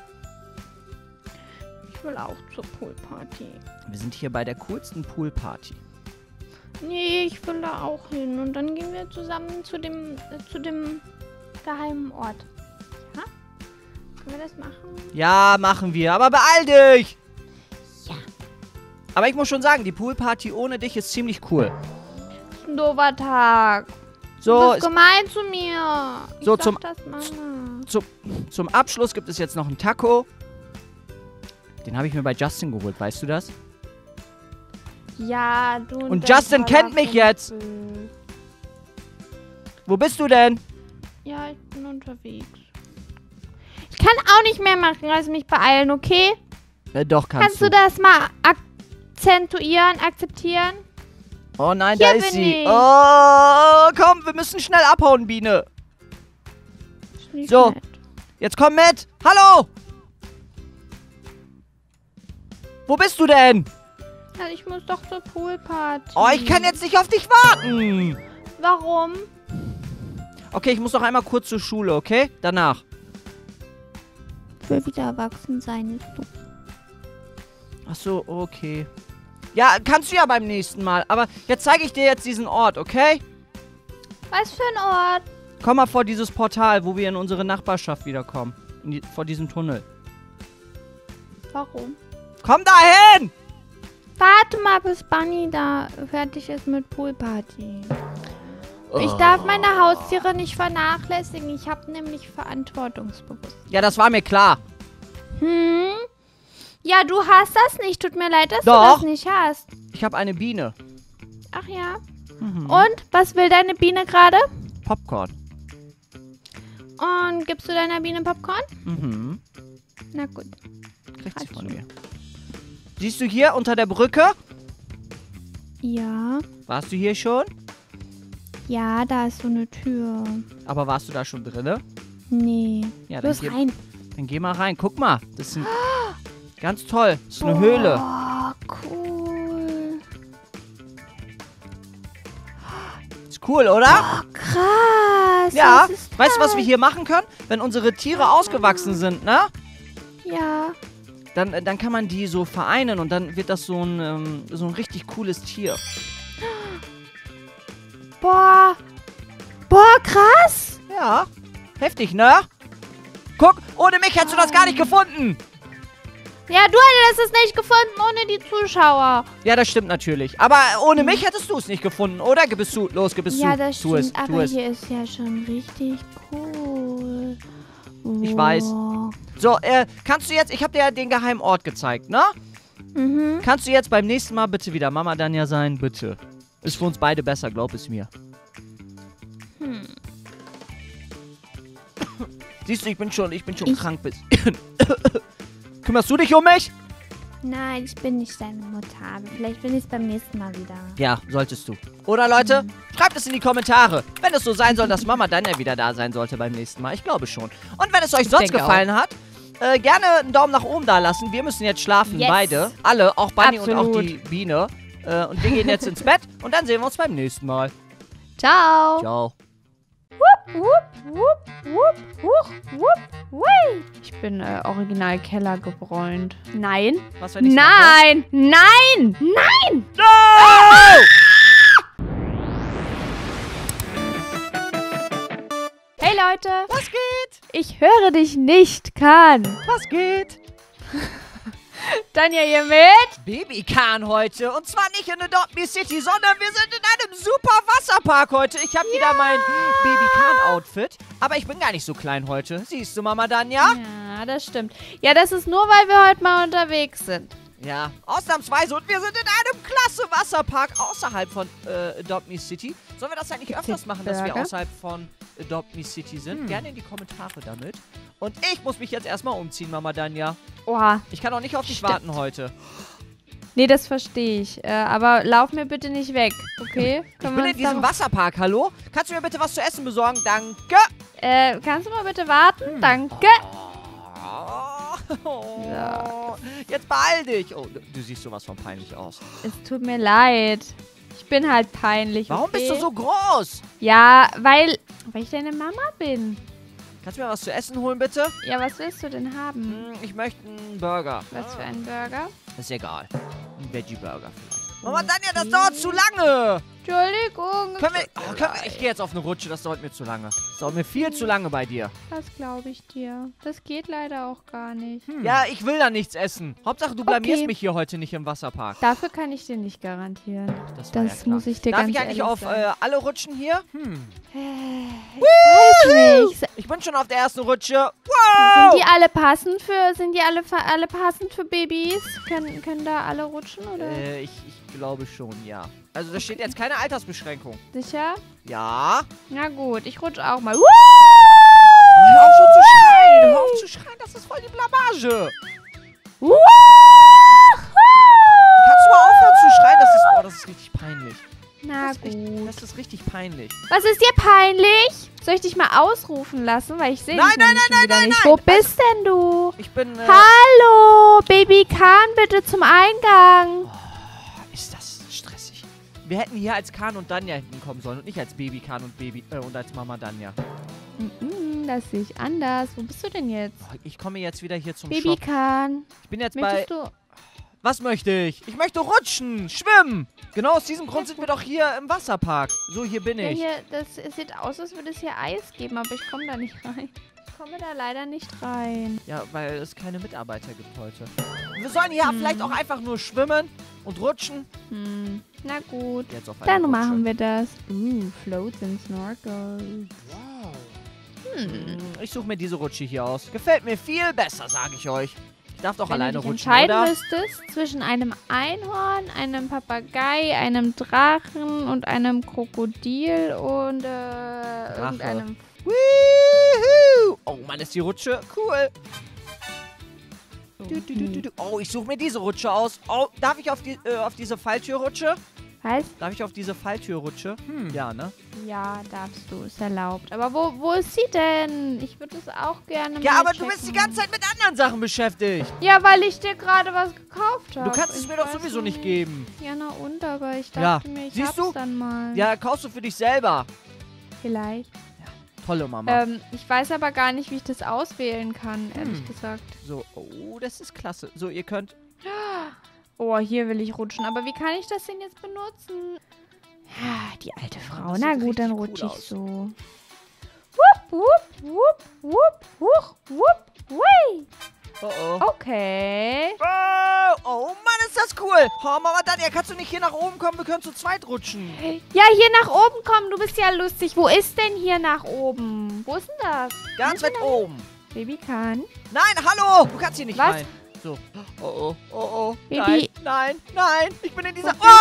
Ich will auch zur Poolparty. Wir sind hier bei der coolsten Poolparty. Nee, ich will da auch hin. Und dann gehen wir zusammen zu dem, äh, zu dem geheimen Ort. Ja? Können wir das machen? Ja, machen wir, aber beeil dich! Ja. Aber ich muss schon sagen, die Poolparty ohne dich ist ziemlich cool. Das ist ein doofer Tag. So, du bist ist, gemein zu mir. Ich So, sag zum- das Mama. zum, zum Abschluss gibt es jetzt noch einen Taco. Den habe ich mir bei Justin geholt, weißt du das? Ja, du Und dein Justin kennt mich toller jetzt. Kumpel. Wo bist du denn? Ja, ich bin unterwegs. Ich kann auch nicht mehr machen, als mich beeilen, okay? Äh, doch, kannst, Kannst du das mal akzentuieren, akzeptieren? Oh nein, Hier da ist bin sie. ich. Oh, komm, wir müssen schnell abhauen, Biene. Ist nicht So. nett. Jetzt komm mit. Hallo. Wo bist du denn? Ja, ich muss doch zur Poolparty. Oh, ich kann jetzt nicht auf dich warten. Warum? Okay, ich muss noch einmal kurz zur Schule, okay? Danach. Ich will wieder erwachsen sein. Du. Ach so, okay. Ja, kannst du ja beim nächsten Mal. Aber jetzt zeige ich dir jetzt diesen Ort, okay? Was für ein Ort? Komm mal vor dieses Portal, wo wir in unsere Nachbarschaft wiederkommen. In die, vor diesem Tunnel. Warum? Komm da hin! Warte mal, bis Bunny da fertig ist mit Poolparty. Ich darf meine Haustiere nicht vernachlässigen. Ich habe nämlich Verantwortungsbewusstsein. Ja, das war mir klar. Hm? Ja, du hast das nicht. Tut mir leid, dass Doch. du das nicht hast. Ich habe eine Biene. Ach ja. Mhm. Und? Was will deine Biene gerade? Popcorn. Und gibst du deiner Biene Popcorn? Mhm. Na gut. Kriegt sie Hat von sie. mir. Siehst du hier unter der Brücke? Ja. Warst du hier schon? Ja, da ist so eine Tür. Aber warst du da schon drinne? Nee. Ja, dann Los geh, rein. dann geh mal rein. Guck mal. Das ist ein, ganz toll. Das ist eine Höhle. Oh, cool. Ist cool, oder? Oh, krass. Ja. Das ist Weißt du, was toll. wir hier machen können? Wenn unsere Tiere ausgewachsen sind, ne? Ja. Dann, dann kann man die so vereinen und dann wird das so ein, ähm, so ein richtig cooles Tier. Boah. Boah, krass. Ja. Heftig, ne? Guck, ohne mich hättest du das gar nicht gefunden. Ja, du hättest es nicht gefunden ohne die Zuschauer. Ja, das stimmt natürlich. Aber ohne mich hättest du es nicht gefunden, oder? Gib es zu. Los, gib es zu. Ja, das tu es, stimmt. tu Aber es. hier ist ja schon richtig cool. Ich weiß. Wow. So, äh, kannst du jetzt, ich habe dir ja den geheimen Ort gezeigt, ne? Mhm. Kannst du jetzt beim nächsten Mal bitte wieder Mama Danja sein? Bitte. Ist für uns beide besser, glaub es mir. Hm. Siehst du, ich bin schon, ich bin schon Ich- krank. Bis Kümmerst du dich um mich? Nein, ich bin nicht deine Mutter. Aber vielleicht bin ich es beim nächsten Mal wieder. Ja, solltest du. Oder Leute, schreibt es in die Kommentare, wenn es so sein soll, dass Mama Danja wieder da sein sollte beim nächsten Mal. Ich glaube schon. Und wenn es euch sonst denke gefallen hat, äh, gerne einen Daumen nach oben da lassen. Wir müssen jetzt schlafen, Yes. beide. Alle, auch Bunny und auch Absolut. die Biene. Äh, und wir gehen jetzt ins Bett und dann sehen wir uns beim nächsten Mal. Ciao. Ciao. Wupp, wupp, wupp, wupp, wupp, wui. Ich bin äh, original Keller gebräunt. Nein. Was, wenn ich's mache? Nein. Nein. Nein. No! Hey Leute. Was geht? Ich höre dich nicht, Kahn. Was geht? Tanja hier mit. Babykahn heute. Und zwar nicht in Adopt Me City, sondern wir sind in einem super Wasserpark heute. Ich habe wieder mein Babykahn-Outfit. Aber ich bin gar nicht so klein heute. Siehst du, Mama Danja? Ja, das stimmt. Ja, das ist nur, weil wir heute mal unterwegs sind. Ja, ausnahmsweise. Und wir sind in einem klasse Wasserpark außerhalb von äh, Adopt Me City. Sollen wir das eigentlich Gibt's öfters hier machen, dass wir Burger? außerhalb von Adopt Me City sind? Hm. Gerne in die Kommentare damit. Und ich muss mich jetzt erstmal umziehen, Mama Danja. Oha. Ich kann auch nicht auf dich Stimmt. warten heute. Nee, das verstehe ich. Äh, aber lauf mir bitte nicht weg, okay? Ich Können bin wir in uns da diesem mal- Wasserpark, hallo? Kannst du mir bitte was zu essen besorgen? Danke. Äh, kannst du mal bitte warten? Hm. Danke. Oh. Ja. Jetzt beeil dich. Oh, du, du siehst sowas von peinlich aus. Es tut mir leid. Ich bin halt peinlich. Warum okay? bist du so groß? Ja, weil, weil ich deine Mama bin. Kannst du mir was zu essen holen, bitte? Ja, was willst du denn haben? Hm, ich möchte einen Burger. Was für ein Burger? Ist egal. Ein Veggie-Burger vielleicht. Mama Danja, das dauert zu lange. Entschuldigung. Können wir, es tut oh, mir können wir, ich leid. gehe jetzt auf eine Rutsche, das dauert mir zu lange. Das dauert mir viel zu lange bei dir. Das glaube ich dir. Das geht leider auch gar nicht. Ja, ich will da nichts essen. Hauptsache, du blamierst Okay. mich hier heute nicht im Wasserpark. Dafür kann ich dir nicht garantieren. Das, war Das ja klar. muss ich dir Darf ganz ich eigentlich ehrlich auf sagen. äh, alle Rutschen hier? Hm. Ich weiß nicht. Ich bin schon auf der ersten Rutsche. Sind Wow! die alle passend für, sind die alle, fa- alle passend für Babys? Können, können da alle rutschen, oder? Äh, ich, ich glaube schon, ja. Also da steht jetzt keine Altersbeschränkung. Sicher? Ja. Na gut, ich rutsche auch mal. Oh, hör auf schon zu schreien. Hör auf zu schreien, das ist voll die Blamage. Woo! Kannst du mal aufhören zu schreien? Das ist, oh, das ist richtig peinlich. Na Das ist, richtig, gut. das ist richtig peinlich. Was ist dir peinlich? Soll ich dich mal ausrufen lassen? Weil ich sehe Nein, dich nein, nämlich nein, schon wieder nein, nicht. nein, Wo nein. bist denn du? Ich bin, äh, Hallo, Baby Kahn, bitte zum Eingang. ist das stressig. Wir hätten hier als Kahn und Danja hinkommen sollen und nicht als Baby Kahn und Baby äh, und als Mama Danja. Mm-mm, das sehe ich anders. Wo bist du denn jetzt? Oh, ich komme jetzt wieder hier zum Baby Shop. Kahn. Ich bin jetzt Möchtest bei... du... Was möchte ich? Ich möchte rutschen, schwimmen. Genau aus diesem Grund sind wir doch hier im Wasserpark. So, hier bin Ja, ich. hier, das es sieht aus, als würde es hier Eis geben, aber ich komme da nicht rein. Ich komme da leider nicht rein. Ja, weil es keine Mitarbeiter gibt heute. Wir sollen hier hm. vielleicht auch einfach nur schwimmen und rutschen. Hm. Na gut. Jetzt auf Dann Rutsche. machen wir das. Uh, Floats and Snorkels. Wow. Hm. Ich suche mir diese Rutsche hier aus. Gefällt mir viel besser, sage ich euch. Ich darf doch Wenn alleine du dich rutschen, entscheiden oder? müsstest zwischen einem Einhorn, einem Papagei, einem Drachen und einem Krokodil und äh, irgendeinem... Woohoo! Oh Mann, ist die Rutsche cool. So, Du, du, du, du, hm. du. Oh, ich suche mir diese Rutsche aus. Oh, darf ich auf, die, äh, auf diese Falltürrutsche? Was? Darf ich auf diese Falltürrutsche? Hm. Ja, ne? Ja, darfst du. Ist erlaubt. Aber wo, wo ist sie denn? Ich würde es auch gerne Ja, mal aber checken. du bist die ganze Zeit mit anderen Sachen beschäftigt. Ja, weil ich dir gerade was gekauft habe. Du kannst es Ich mir doch weiß sowieso nicht geben. Ja, na und, aber ich Ja. dachte mir, ich Siehst hab's du? dann mal. Ja, kaufst du für dich selber. Vielleicht. Tolle Mama. Ähm, ich weiß aber gar nicht, wie ich das auswählen kann, ehrlich Hm. gesagt. So, oh, das ist klasse. So, ihr könnt... Oh, hier will ich rutschen. Aber wie kann ich das denn jetzt benutzen? Ja, die alte Frau. das Na sieht gut, dann richtig rutsche cool ich aus. so. Wupp, wupp, wupp, wupp, wupp, wupp, wui. Oh, oh. Okay. Oh, oh Mann, ist das cool. Oh, Mama Danja, kannst du nicht hier nach oben kommen? Wir können zu zweit rutschen. Ja, hier nach oben kommen. Du bist ja lustig. Wo ist denn hier nach oben? Wo ist denn das? Ganz weit oben. Baby kann. Nein, hallo. Du kannst hier nicht Was? rein. So. Oh, oh, oh, oh. Baby. Nein, nein, nein. Ich bin in dieser... Wo bist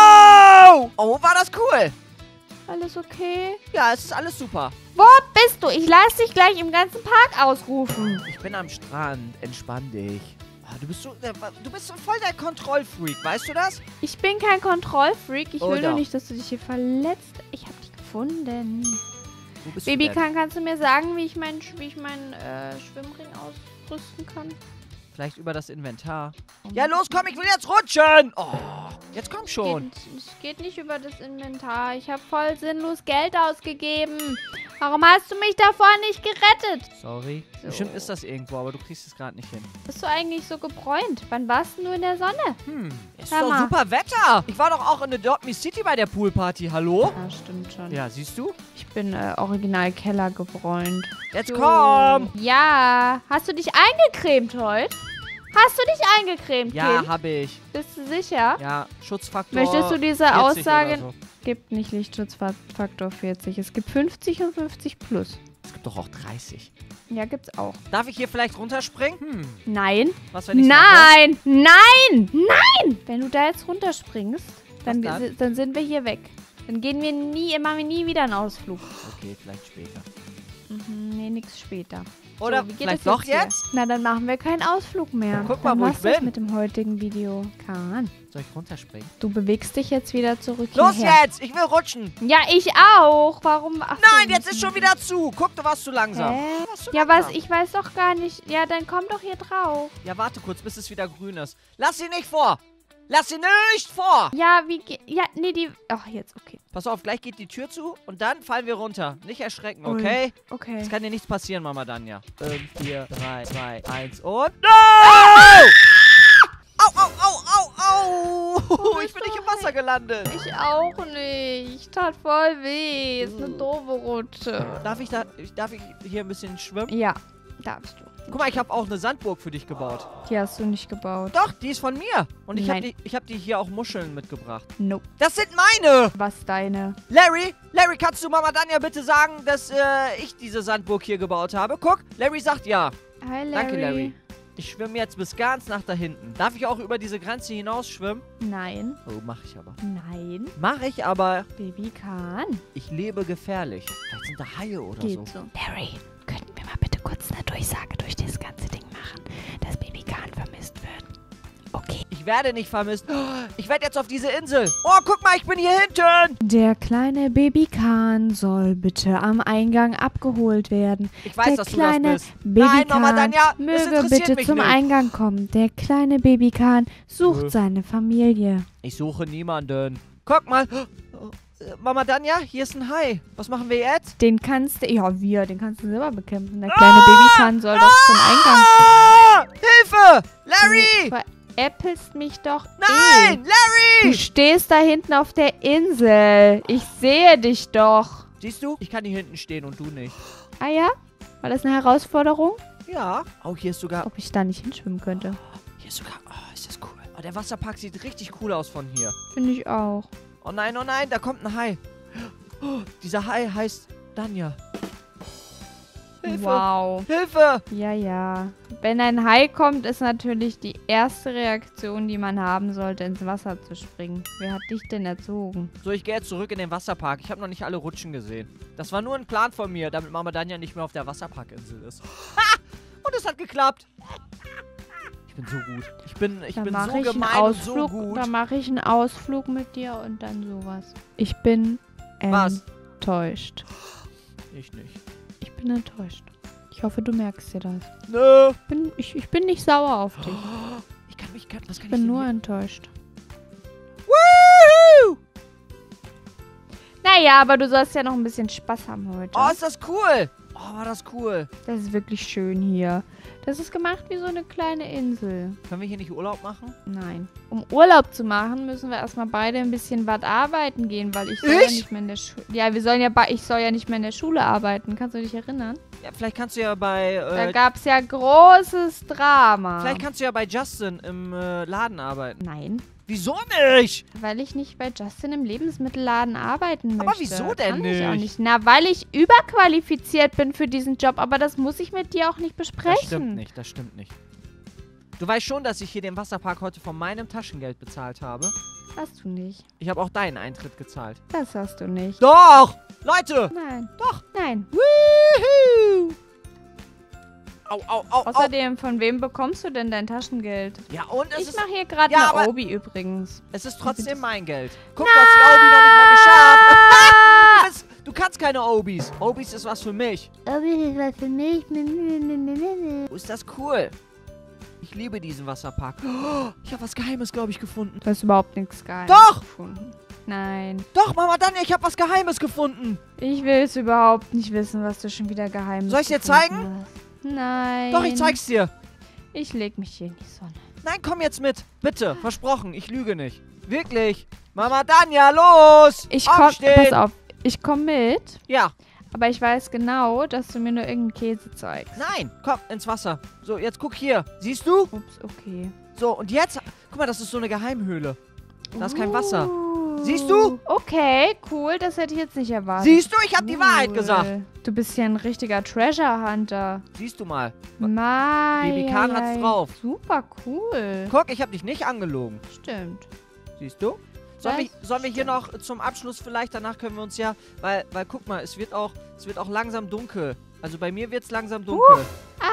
Oh! Oh, war das cool. Alles okay? Ja, es ist alles super. Wo bist du? Ich lass dich gleich im ganzen Park ausrufen. Ich bin am Strand. Entspann dich. Oh, du bist so... äh, Du bist so voll der Kontrollfreak. Weißt du das? Ich bin kein Kontrollfreak. Ich Oh, will nur doch. nicht, dass du dich hier verletzt. Ich hab dich gefunden. Wo bist Baby, du denn? kann, kannst du mir sagen, wie ich meinen wie ich meinen äh, Schwimmring ausrüsten kann? Vielleicht über das Inventar. Ja, los, komm, ich will jetzt rutschen. Oh, jetzt komm schon. Geht, es geht nicht über das Inventar. Ich habe voll sinnlos Geld ausgegeben. Warum hast du mich davor nicht gerettet? Sorry. So. Bestimmt ist das irgendwo, aber du kriegst es gerade nicht hin. Bist du eigentlich so gebräunt? Wann warst du in der Sonne? Hm, ist Sag doch mal. super Wetter. Ich war doch auch in der Dortmund City bei der Poolparty. Hallo? Ja, stimmt schon. Ja, siehst du? Ich bin äh, original Keller gebräunt. Jetzt So. komm. Ja. Hast du dich eingecremt heute? Hast du dich eingecremt, Ja, Kind? habe ich. Bist du sicher? Ja, Schutzfaktor Möchtest du diese vierzig Aussage... oder so. Gibt nicht Lichtschutzfaktor vierzig. Es gibt fünfzig und fünfzig plus. Es gibt doch auch dreißig. Ja, gibt's auch. Darf ich hier vielleicht runterspringen? Hm, Nein. was, wenn ich mache? Nein. Nein. Nein. Wenn du da jetzt runterspringst, dann, Was dann? dann sind wir hier weg. Dann gehen wir nie, machen wir nie wieder einen Ausflug. Okay, vielleicht später. Mhm, nee, nix später. Oder So, wie geht vielleicht es doch hier? jetzt? Na, dann machen wir keinen Ausflug mehr. Guck mal, dann wo ich war's das bin. mit dem heutigen Video. Kahn, Soll ich runterspringen? du bewegst dich jetzt wieder zurück Los hierher. jetzt! Ich will rutschen! Ja, ich auch. Warum? Ach so, Nein, jetzt ist schon wieder zu! Guck, du warst zu langsam. Hä? Du warst zu Ja, langsam. was? Ich weiß doch gar nicht. Ja, dann komm doch hier drauf. Ja, warte kurz, bis es wieder grün ist. Lass sie nicht vor! Lass sie nicht vor! Ja, wie geht... Ja, nee, die... Ach, jetzt, okay. Pass auf, gleich geht die Tür zu und dann fallen wir runter. Nicht erschrecken, Ui. okay? Okay. Es kann dir nichts passieren, Mama Danja. fünf, vier, drei, zwei, eins und... No! Au, au, au, au, au! Oh, Ich ist bin nicht im doch Wasser gelandet. Ich auch nicht. Tat voll weh. Ist eine doofe Rutsche. Darf ich da... Darf ich hier ein bisschen schwimmen? Ja, darfst du. Guck mal, ich habe auch eine Sandburg für dich gebaut. Die hast du nicht gebaut. Doch, die ist von mir. Und ich habe Nein. die, ich hab die hier auch Muscheln mitgebracht. Nope. Das sind meine! Was deine? Larry, Larry, kannst du Mama Danja bitte sagen, dass äh, ich diese Sandburg hier gebaut habe? Guck, Larry sagt ja. Hi, Larry. Danke, Larry. Ich schwimme jetzt bis ganz nach da hinten. Darf ich auch über diese Grenze hinaus schwimmen? Nein. Oh, mach ich aber. Nein. Mach ich aber. Baby kann. Ich lebe gefährlich. Vielleicht sind da Haie oder Geht so. so. Larry, könnten wir mal bitte kurz eine Durchsage durch das ganze Ding machen, dass Baby Kahn vermisst wird? Okay. Ich werde nicht vermisst. Ich werde jetzt auf diese Insel. Oh, guck mal, ich bin hier hinten. Der kleine Baby Kahn soll bitte am Eingang abgeholt werden. Ich weiß, Der dass kleine du das bist. Baby Nein, Mama Kahn Danja, das möge interessiert bitte mich zum nicht. Eingang kommen. Der kleine Baby Kahn sucht Nö. seine Familie. Ich suche niemanden. Guck mal. Mama Danja, hier ist ein Hai. Was machen wir jetzt? Den kannst du, ja wir, den kannst du selber bekämpfen. Der kleine ah, Babykan soll ah, doch zum Eingang. Ah, Hilfe! Larry! Du veräppelst mich doch. Nein, eh. Larry! Du stehst da hinten auf der Insel. Ich sehe dich doch. Siehst du? Ich kann hier hinten stehen und du nicht. Ah ja? War das eine Herausforderung? Ja. Oh, hier ist sogar... Ob ich da nicht hinschwimmen könnte. Hier ist sogar... Oh, ist das cool. Oh, der Wasserpark sieht richtig cool aus von hier. Finde ich auch. Oh nein, oh nein, da kommt ein Hai. Oh, dieser Hai heißt Danja. Hilfe! Wow. Hilfe! Ja, ja. Wenn ein Hai kommt, ist natürlich die erste Reaktion, die man haben sollte, ins Wasser zu springen. Wer hat dich denn erzogen? So, ich gehe jetzt zurück in den Wasserpark. Ich habe noch nicht alle Rutschen gesehen. Das war nur ein Plan von mir, damit Mama Danja nicht mehr auf der Wasserparkinsel ist. Ha! Und es hat geklappt. Ich bin so gut. Ich bin, ich bin so gemein und so gut. Dann mache ich einen Ausflug mit dir und dann sowas. Ich bin Was? enttäuscht. Ich nicht. Ich bin enttäuscht. Ich hoffe, du merkst dir das. Nö. Ich bin, ich, ich bin nicht sauer auf dich. Ich kann mich, was kann ich bin ich nur hier? enttäuscht. Woohoo! Naja, aber du sollst ja noch ein bisschen Spaß haben heute. Oh, ist das cool. Oh, war das cool. Das ist wirklich schön hier. Das ist gemacht wie so eine kleine Insel. Können wir hier nicht Urlaub machen? Nein. Um Urlaub zu machen, müssen wir erstmal beide ein bisschen was arbeiten gehen, weil ich soll ich? ja nicht mehr in der Schule. Ja, wir sollen ja ich soll ja nicht mehr in der Schule arbeiten. Kannst du dich erinnern? Ja, vielleicht kannst du ja bei... Äh, da gab es ja großes Drama. Vielleicht kannst du ja bei Justin im äh, Laden arbeiten. Nein. Wieso nicht? Weil ich nicht bei Justin im Lebensmittelladen arbeiten möchte. Aber wieso denn Kann nicht? Ich auch nicht? Na, weil ich überqualifiziert bin für diesen Job, aber das muss ich mit dir auch nicht besprechen. Das stimmt nicht, das stimmt nicht. Du weißt schon, dass ich hier den Wasserpark heute von meinem Taschengeld bezahlt habe? Hast du nicht. Ich habe auch deinen Eintritt gezahlt. Das hast du nicht. Doch! Leute! Nein. Doch! Nein. Woohoo! Au, au, au, Außerdem, au. Von wem bekommst du denn dein Taschengeld? Ja, und es ich ist... mache hier gerade ja, eine Obi übrigens. Es ist trotzdem mein Geld. Guck, du hast die Obi noch nicht mal geschafft. du, bist, du kannst keine Obis. Obis ist was für mich. Obi ist was für mich. Oh, ist das cool. Ich liebe diesen Wasserpark. Oh, ich habe was Geheimes, glaube ich, gefunden. Du hast überhaupt nichts Geheimes Doch! gefunden. Nein. Doch, Mama Danja, ich habe was Geheimes gefunden. Ich will es überhaupt nicht wissen, was du schon wieder Geheimes Soll ich dir zeigen? Hast. Nein. Doch, ich zeig's dir. Ich leg mich hier in die Sonne. Nein, komm jetzt mit. Bitte, versprochen, ich lüge nicht. Wirklich. Mama Danja, los! Ich komm, Aufstehen. pass auf, ich komm mit. Ja. Aber ich weiß genau, dass du mir nur irgendeinen Käse zeigst. Nein, komm, ins Wasser. So, jetzt guck hier. Siehst du? Ups, okay. So, und jetzt, guck mal, das ist so eine Geheimhöhle. Da ist kein Uh. Wasser. Siehst du? Okay, cool. Das hätte ich jetzt nicht erwartet. Siehst du? Ich habe die Cool. Wahrheit gesagt. Du bist ja ein richtiger Treasure Hunter. Siehst du mal. Mai. Babykan hat's drauf. Super cool. Guck, ich habe dich nicht angelogen. Stimmt. Siehst du? Sollen wir, Das sollen wir hier noch zum Abschluss vielleicht, danach können wir uns ja, weil, weil guck mal, es wird auch, es wird auch langsam dunkel. Also bei mir wird es langsam dunkel. Uh.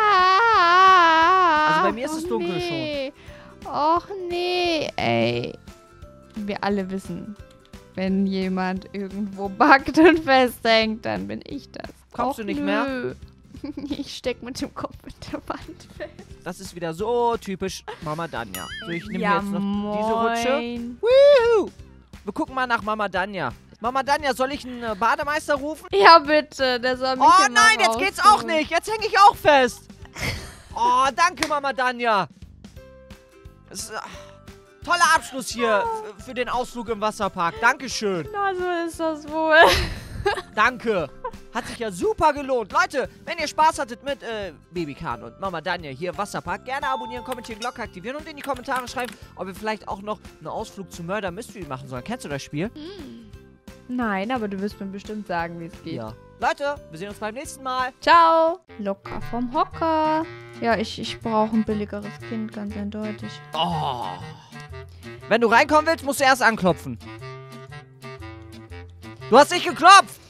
Ah. Also bei mir ist Och es dunkel nee. schon. Och nee, ey. Wir alle wissen, wenn jemand irgendwo backt und festhängt, dann bin ich das. Kommst Och, du nicht nö. mehr? Ich steck mit dem Kopf in der Wand fest. Das ist wieder so typisch Mama Danja. So, ich nehme Ja, jetzt noch moin. diese Rutsche. Woohoo! Wir gucken mal nach Mama Danja. Mama Danja, soll ich einen äh, Bademeister rufen? Ja, bitte, der soll mich Oh hier mal nein, jetzt geht's auch rausholen. nicht. Jetzt hänge ich auch fest. Oh, danke, Mama Danja. Das ist, äh, toller Abschluss hier f- für den Ausflug im Wasserpark. Dankeschön. Na, so ist das wohl. Danke. Hat sich ja super gelohnt. Leute, wenn ihr Spaß hattet mit äh, Babykan und Mama Danja hier im Wasserpark, gerne abonnieren, kommentieren, Glocke aktivieren und in die Kommentare schreiben, ob wir vielleicht auch noch einen Ausflug zu Murder Mystery machen sollen. Kennst du das Spiel? Nein, aber du wirst mir bestimmt sagen, wie es geht. Ja. Leute, wir sehen uns beim nächsten Mal. Ciao. Locker vom Hocker. Ja, ich, ich brauche ein billigeres Kind, ganz eindeutig. Oh. Wenn du reinkommen willst, musst du erst anklopfen. Du hast nicht geklopft.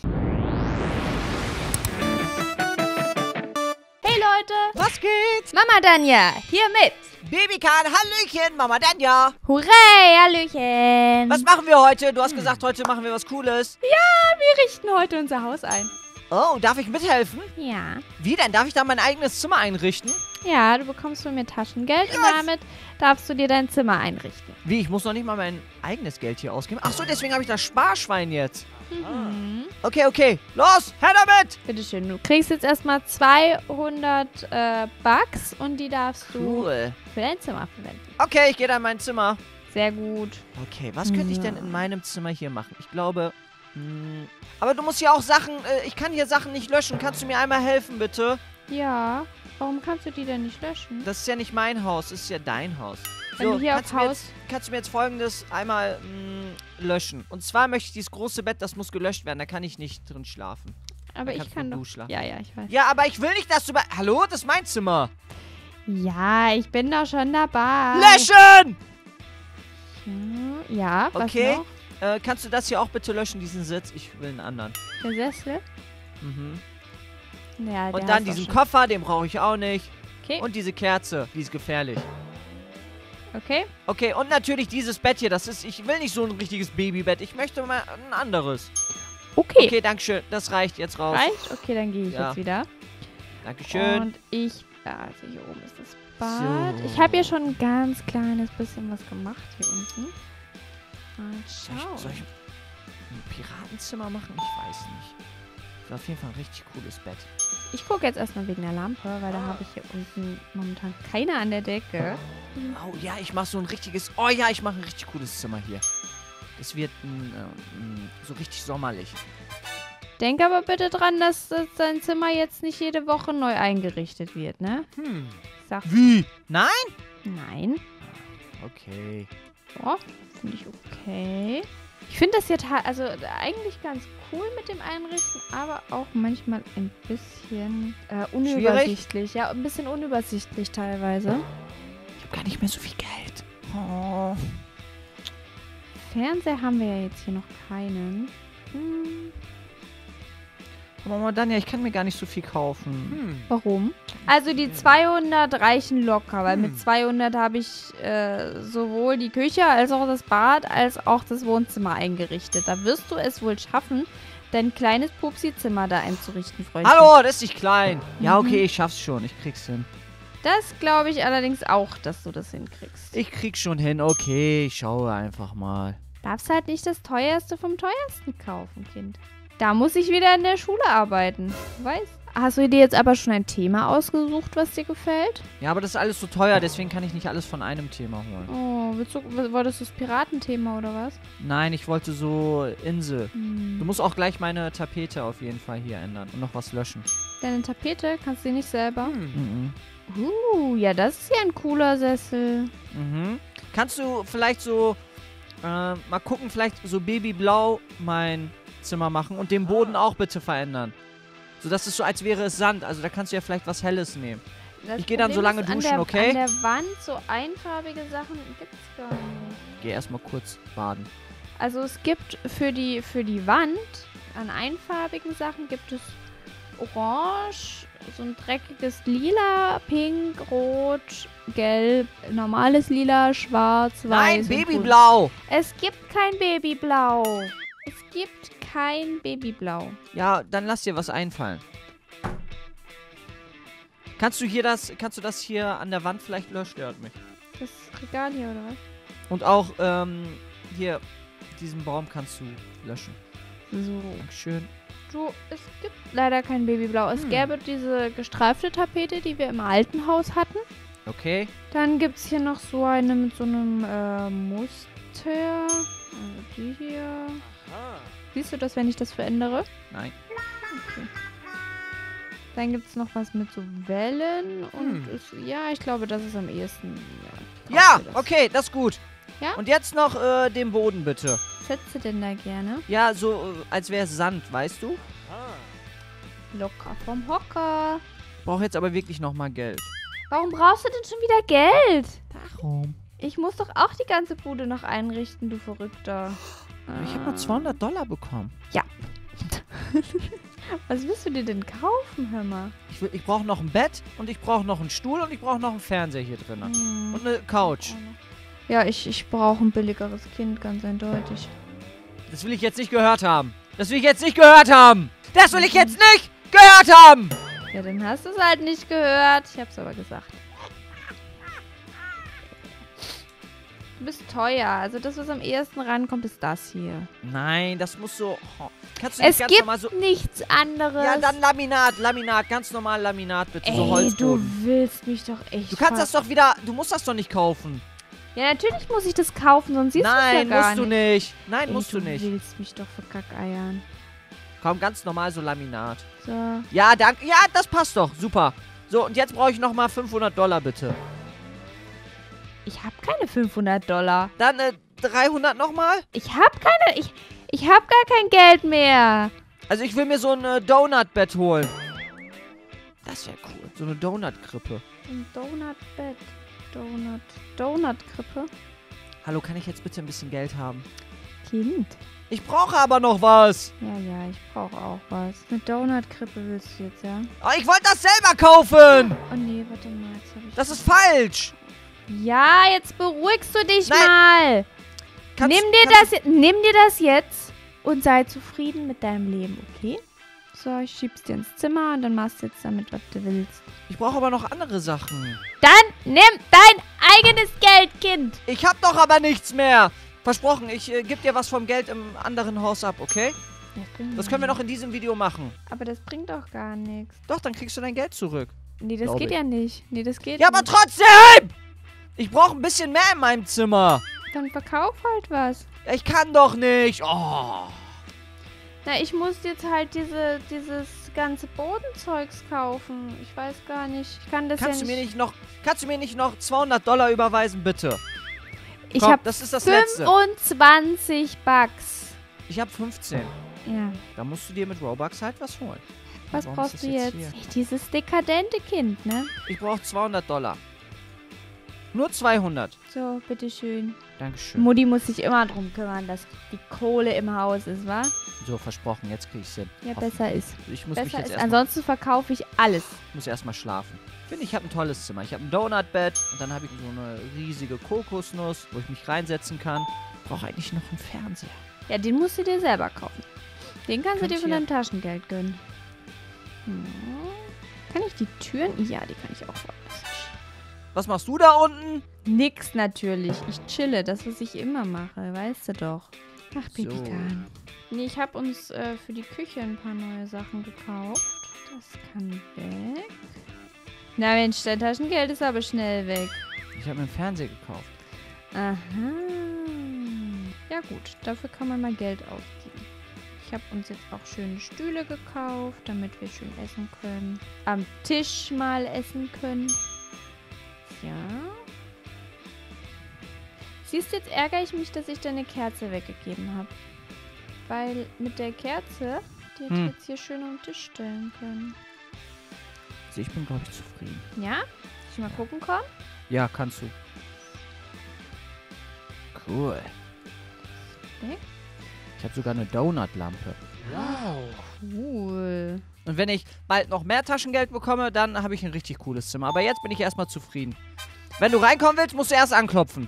Hey Leute. Was geht? Mama Danja, hier mit. Babykan, Hallöchen, Mama Danja. Hurray, Hallöchen. Was machen wir heute? Du hast gesagt, heute machen wir was Cooles. Ja, wir richten heute unser Haus ein. Oh, darf ich mithelfen? Ja. Wie denn? Darf ich da mein eigenes Zimmer einrichten? Ja, du bekommst von mir Taschengeld Yes. und damit darfst du dir dein Zimmer einrichten. Wie, ich muss noch nicht mal mein eigenes Geld hier ausgeben? Ach so, deswegen habe ich das Sparschwein jetzt. Mhm. Okay, okay. Los, her damit! Bitteschön, du kriegst jetzt erstmal zweihundert äh, Bucks und die darfst du Cool. für dein Zimmer verwenden. Okay, ich gehe da in mein Zimmer. Sehr gut. Okay, was könnte ich Ja. denn in meinem Zimmer hier machen? Ich glaube, mh, aber du musst hier auch Sachen, äh, ich kann hier Sachen nicht löschen. Kannst du mir einmal helfen, bitte? Ja, warum kannst du die denn nicht löschen? Das ist ja nicht mein Haus, das ist ja dein Haus. Wenn du hier kannst, auf du mir Haus- jetzt, kannst du mir jetzt Folgendes einmal mh, löschen. Und zwar möchte ich dieses große Bett, das muss gelöscht werden. Da kann ich nicht drin schlafen. Aber Da ich kannst kann nur doch... du schlafen. Ja, ja, ich weiß. Ja, aber ich will nicht, dass du bei... Hallo, das ist mein Zimmer. Ja, ich bin doch schon dabei. Löschen! Hm, Ja, was Okay. noch? Äh, kannst du das hier auch bitte löschen, diesen Sitz? Ich will einen anderen. Der Sessel? Mhm. Ja, der Und dann heißt doch diesen schon- Koffer, den brauche ich auch nicht. Okay, Und diese Kerze, die ist gefährlich. okay. Okay, und natürlich dieses Bett hier, das ist... Ich will nicht so ein richtiges Babybett. Ich möchte mal ein anderes. Okay. Okay, dankeschön. Das reicht jetzt raus. Reicht? Okay, dann gehe ich Ja. jetzt wieder. Dankeschön. Und ich... Also hier oben ist das Bad. So. Ich habe hier schon ein ganz kleines bisschen was gemacht hier unten. Mal Soll ich, schauen. soll ich ein Piratenzimmer machen? Ich weiß nicht. Das war auf jeden Fall ein richtig cooles Bett. Ich gucke jetzt erstmal wegen der Lampe, weil da habe ich hier unten momentan keine an der Decke. Oh ja, ich mache so ein richtiges... Oh ja, ich mache ein richtig cooles Zimmer hier. Das wird ein, ähm, so richtig sommerlich. Denk aber bitte dran, dass, dass dein Zimmer jetzt nicht jede Woche neu eingerichtet wird, ne? Hm. Sag Wie? Nein? nein. Okay. Ja, finde ich okay. Ich finde das hier ta- also eigentlich ganz cool mit dem Einrichten, aber auch manchmal ein bisschen äh, unübersichtlich. Ja, ein bisschen unübersichtlich teilweise. Ich habe gar nicht mehr so viel Geld. Oh. Fernseher haben wir ja jetzt hier noch keinen. Hm, Aber Mama Danja, ich kann mir gar nicht so viel kaufen. Hm. warum? Also die zweihundert reichen locker, weil Hm. mit zweihundert habe ich äh, sowohl die Küche als auch das Bad als auch das Wohnzimmer eingerichtet. Da wirst du es wohl schaffen, dein kleines Pupsi-Zimmer da einzurichten, Freundchen. Hallo, das ist nicht klein. Ja, Mhm. okay, ich schaff's schon. Ich krieg's hin. Das glaube ich allerdings auch, dass du das hinkriegst. Ich krieg's schon hin. Okay, ich schaue einfach mal. Darfst halt nicht das teuerste vom teuersten kaufen, Kind. Da muss ich wieder in der Schule arbeiten. Weißt? Hast du dir jetzt aber schon ein Thema ausgesucht, was dir gefällt? Ja, aber das ist alles so teuer, deswegen kann ich nicht alles von einem Thema holen. Oh, willst du, wolltest du das Piratenthema oder was? Nein, ich wollte so Insel. Du Hm. musst auch gleich meine Tapete auf jeden Fall hier ändern und noch was löschen. Deine Tapete kannst du nicht selber? Mhm. Uh, ja, das ist ja ein cooler Sessel. Mhm. Kannst du vielleicht so äh, mal gucken, vielleicht so Babyblau mein Zimmer machen und den Boden auch bitte verändern. So dass es so, als wäre es Sand. Also da kannst du ja vielleicht was Helles nehmen. Das Ich geh dann so Problem lange ist, an duschen, der, okay? An der Wand so einfarbige Sachen gibt's gar nicht. Geh erstmal kurz baden. Also es gibt für die, für die Wand an einfarbigen Sachen gibt es orange, so ein dreckiges lila, pink, rot, gelb, normales lila, schwarz, weiß. Nein, und grün. Babyblau! Es gibt kein Babyblau. Es gibt kein Babyblau. Ja, dann lass dir was einfallen. Kannst du hier das, kannst du das hier an der Wand vielleicht löschen? Stört mich. Das Regal hier, oder was? Und auch, ähm, hier, diesen Baum kannst du löschen. So. Dankeschön. Du, es gibt leider kein Babyblau. Es Hm. gäbe diese gestreifte Tapete, die wir im alten Haus hatten. Okay. Dann gibt es hier noch so eine mit so einem äh, Muster. Also die hier. Siehst du das, wenn ich das verändere? Nein. Okay. Dann gibt es noch was mit so Wellen. Und Hm. es, ja, ich glaube, das ist am ehesten. Ja, Ja, kauf dir das. okay, das ist gut. Ja? Und jetzt noch äh, den Boden, bitte. Was setzt du denn da gerne? Ja, so, äh, als wäre es Sand, weißt du? Locker vom Hocker. Ich brauche jetzt aber wirklich nochmal Geld. Warum brauchst du denn schon wieder Geld? Warum? Ich muss doch auch die ganze Bude noch einrichten, du Verrückter. Ich habe nur zweihundert Dollar bekommen. Was willst du dir denn kaufen, hör mal? Ich, will- ich brauche noch ein Bett und ich brauche noch einen Stuhl und ich brauche noch einen Fernseher hier drin. Hm. Und eine Couch. Ja, ich, ich brauche ein billigeres Kind, ganz eindeutig. Das will ich jetzt nicht gehört haben. Das will ich jetzt nicht gehört haben. Das will ich jetzt nicht gehört haben. Ja, dann hast du es halt nicht gehört. Ich hab's aber gesagt. Du bist teuer. Also das, was am ehesten rankommt, ist das hier. Nein, das muss so... Oh. Kannst du nicht Es ganz gibt normal so... nichts anderes. Ja, dann Laminat, Laminat, ganz normal Laminat, bitte, Ey, so du Holzboden. willst mich doch echt Du kannst das doch wieder... Du musst das doch nicht kaufen. Ja, natürlich muss ich das kaufen, sonst siehst du es ja Nein, gar musst du nicht. nicht. Nein, Ey, musst du nicht. Du willst mich doch verkackeiern. Komm, ganz normal so Laminat. So. Ja, danke. Ja, das passt doch. Super. So, und jetzt brauche ich nochmal fünfhundert Dollar, bitte. Ich habe keine fünfhundert Dollar. Dann äh, dreihundert nochmal. Ich habe keine... Ich, ich habe gar kein Geld mehr. Also ich will mir so ein äh, Donut-Bett holen. Das wäre cool. So eine Donut-Krippe. Ein Donut-Bett. Donut. Donut-Krippe. Hallo, kann ich jetzt bitte ein bisschen Geld haben? Kind. Ich brauche aber noch was. Ja, ja, ich brauche auch was. Eine Donut-Krippe willst du jetzt, ja? Oh, ich wollte das selber kaufen. Oh nee, warte mal. Jetzt hab ich... Das ist falsch. Ja, jetzt beruhigst du dich Nein. mal. Kannst, Nimm dir kannst, das, nimm dir das jetzt und sei zufrieden mit deinem Leben, okay? So, ich schieb's dir ins Zimmer und dann machst du jetzt damit, was du willst. Ich brauche aber noch andere Sachen. Dann nimm dein eigenes Geld, Kind. Ich hab doch aber nichts mehr. Versprochen, ich äh, gebe dir was vom Geld im anderen Haus ab, okay? Das, bringt Das können wir nichts. noch in diesem Video machen. Aber das bringt doch gar nichts. Doch, dann kriegst du dein Geld zurück. Nee, das Glaub geht ich. ja nicht. Nee, das geht Ja, aber nicht. trotzdem! Ich brauche ein bisschen mehr in meinem Zimmer. Dann verkauf halt was. Ja, ich kann doch nicht. Oh. Na, ich muss jetzt halt diese, dieses ganze Bodenzeugs kaufen. Ich weiß gar nicht. Ich kann das Kannst ja du nicht... mir nicht noch, kannst du mir nicht noch zweihundert Dollar überweisen, bitte? Ich Komm, habe das ist das Letzte. fünfundzwanzig Bucks. Ich habe fünfzehn. Ja. Da musst du dir mit Robux halt was holen. Was Warum brauchst ist du das jetzt jetzt? hier? Ey, dieses dekadente Kind, ne? Ich brauche zweihundert Dollar. Nur zweihundert. So, bitteschön. Dankeschön. Mutti muss sich immer drum kümmern, dass die Kohle im Haus ist, wa? So, versprochen, jetzt krieg ich's hin. Ja, Hoffen- besser ist. Ich muss mich Besser jetzt ist. erstmal Ansonsten verkaufe ich alles. muss erstmal schlafen. Ich finde, ich habe ein tolles Zimmer. Ich habe ein Donutbett und dann habe ich so eine riesige Kokosnuss, wo ich mich reinsetzen kann. Ich brauche eigentlich noch einen Fernseher. Ja, den musst du dir selber kaufen. Den kannst Könnt du dir von ihr- deinem Taschengeld gönnen. Hm. Kann ich die Türen? Ja, die kann ich auch woanders schieben. Was machst du da unten? Nix natürlich. Ich chille. Das, was ich immer mache. Weißt du doch. Ach, So. Babykan. Nee, ich habe uns äh, für die Küche ein paar neue Sachen gekauft. Das kann weg. Na Mensch, dein Taschengeld ist aber schnell weg. Ich habe mir einen Fernseher gekauft. Aha. Ja gut, dafür kann man mal Geld ausgeben. Ich habe uns jetzt auch schöne Stühle gekauft, damit wir schön essen können. Am Tisch mal essen können. Ja. Siehst du, jetzt ärgere ich mich, dass ich deine Kerze weggegeben habe. Weil mit der Kerze, die hätte ich Hm. jetzt hier schön am Tisch stellen können. Also ich bin, glaube ich, zufrieden. Ja? Soll ich mal gucken, komm? Ja, kannst du. Cool. Weg. Ich habe sogar eine Donutlampe. Cool. Und wenn ich bald noch mehr Taschengeld bekomme, dann habe ich ein richtig cooles Zimmer. Aber jetzt bin ich erstmal zufrieden. Wenn du reinkommen willst, musst du erst anklopfen.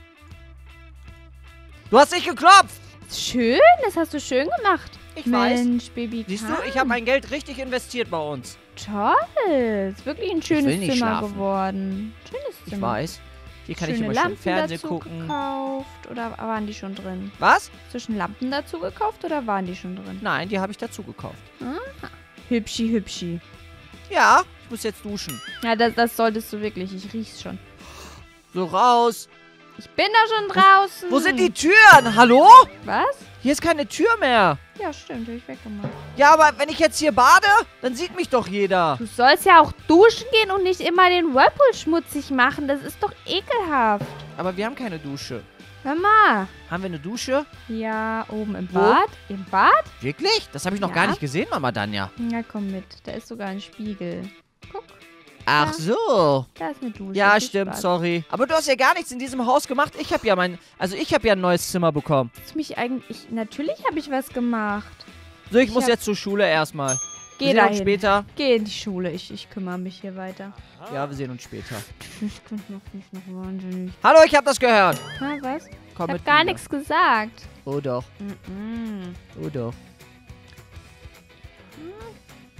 Du hast nicht geklopft! Schön, das hast du schön gemacht. Ich weiß. Mensch, Baby. Siehst du, ich habe mein Geld richtig investiert bei uns. Toll. Ist wirklich ein schönes will nicht Zimmer schlafen. geworden. Schönes Ich Zimmer. weiß. Hier kann Schöne ich immer Lampen schön Fernsehen dazu gucken. gekauft. Oder waren die schon drin? Was? Zwischen Lampen dazu gekauft oder waren die schon drin? Nein, die habe ich dazu gekauft. Hübschi, hübschi. Ja, ich muss jetzt duschen. Ja, das, das solltest du wirklich. Ich riech's schon. So raus. Ich bin doch schon draußen. Wo sind die Türen? Hallo? Was? Hier ist keine Tür mehr. Ja, stimmt. Hab ich weggemacht. Ja, aber wenn ich jetzt hier bade, dann sieht mich doch jeder. Du sollst ja auch duschen gehen und nicht immer den Whirlpool schmutzig machen. Das ist doch ekelhaft. Aber wir haben keine Dusche. Hör mal. Haben wir eine Dusche? Ja, oben im Wo? Bad. Im Bad? Wirklich? Das habe ich noch Ja. gar nicht gesehen, Mama Danja. Ja, komm mit. Da ist sogar ein Spiegel. Guck, Ach Ja. so. da ist eine Dusche. Ja, Viel stimmt, Spaß. sorry. Aber du hast ja gar nichts in diesem Haus gemacht. Ich habe ja mein, also ich habe ja ein neues Zimmer bekommen. Hast du mich eigentlich... Natürlich habe ich was gemacht. So, ich, Ich muss hab- jetzt zur Schule erstmal. Geh wir sehen uns dahin. später. Geh in die Schule. Ich, ich kümmere mich hier weiter. Ja, wir sehen uns später. Ich bin noch nicht noch wahnsinnig. Hallo, ich habe das gehört. Na, was? Komm Ich mit hab gar mir. nichts gesagt. Oh doch, Mm-mm. oh doch.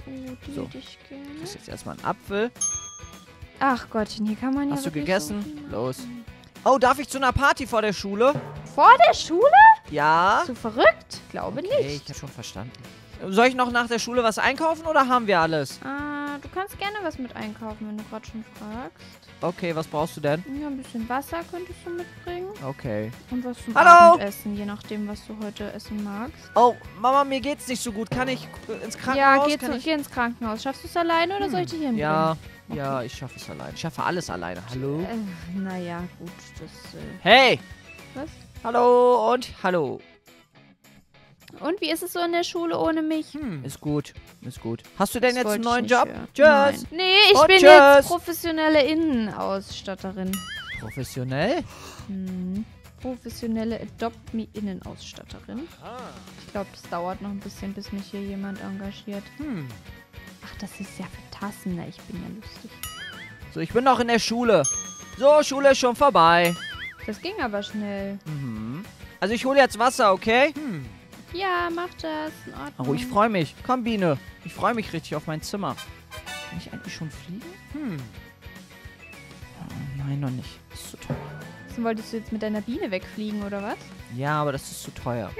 gut, die So. hätte ich gerne. Das ist jetzt erstmal ein Apfel. Ach Gottchen, hier kann man ja Hast du wirklich gegessen? so viel machen. Los. Oh, darf ich zu einer Party vor der Schule? Vor der Schule? Ja. Bist du verrückt? Glaube Okay, nicht. ich habe schon verstanden. Soll ich noch nach der Schule was einkaufen oder haben wir alles? Ah, du kannst gerne was mit einkaufen, wenn du gerade schon fragst. Okay, was brauchst du denn? Ja, ein bisschen Wasser könntest du mitbringen. Okay. Und was zum Hallo? Abendessen, je nachdem, was du heute essen magst. Oh, Mama, mir geht's nicht so gut. Kann ich äh, ins Ja, Krankenhaus? geh, Kann zu, ich... geh ins Krankenhaus. Schaffst du es alleine oder soll ich dich hier hinbringen? Ja, Okay. ja, ich schaffe es alleine. Ich schaffe alles alleine. Hallo? Äh, naja, gut, das, äh, Hey! was? Hallo und hallo. Und wie ist es so in der Schule ohne mich? Hm, ist gut, ist gut. Hast du denn Das jetzt einen wollte neuen ich Job? nicht hören. Tschüss. Nein. Nee, ich Und bin tschüss. jetzt professionelle Innenausstatterin. Professionell? Hm. Professionelle Adopt-Me-Innenausstatterin. Ich glaube, das dauert noch ein bisschen, bis mich hier jemand engagiert. Hm. Ach, das ist ja für Tassen, ne? Ich bin ja lustig. So, ich bin noch in der Schule. So, Schule ist schon vorbei. Das ging aber schnell. Mhm. Also ich hole jetzt Wasser, okay? Hm. Ja, mach das. In Ordnung. Oh, ich freue mich. Komm, Biene. Ich freue mich richtig auf mein Zimmer. Kann ich eigentlich schon fliegen? Hm. Oh, nein, noch nicht. Das ist zu teuer. So, wolltest du jetzt mit deiner Biene wegfliegen, oder was? Ja, aber das ist zu teuer.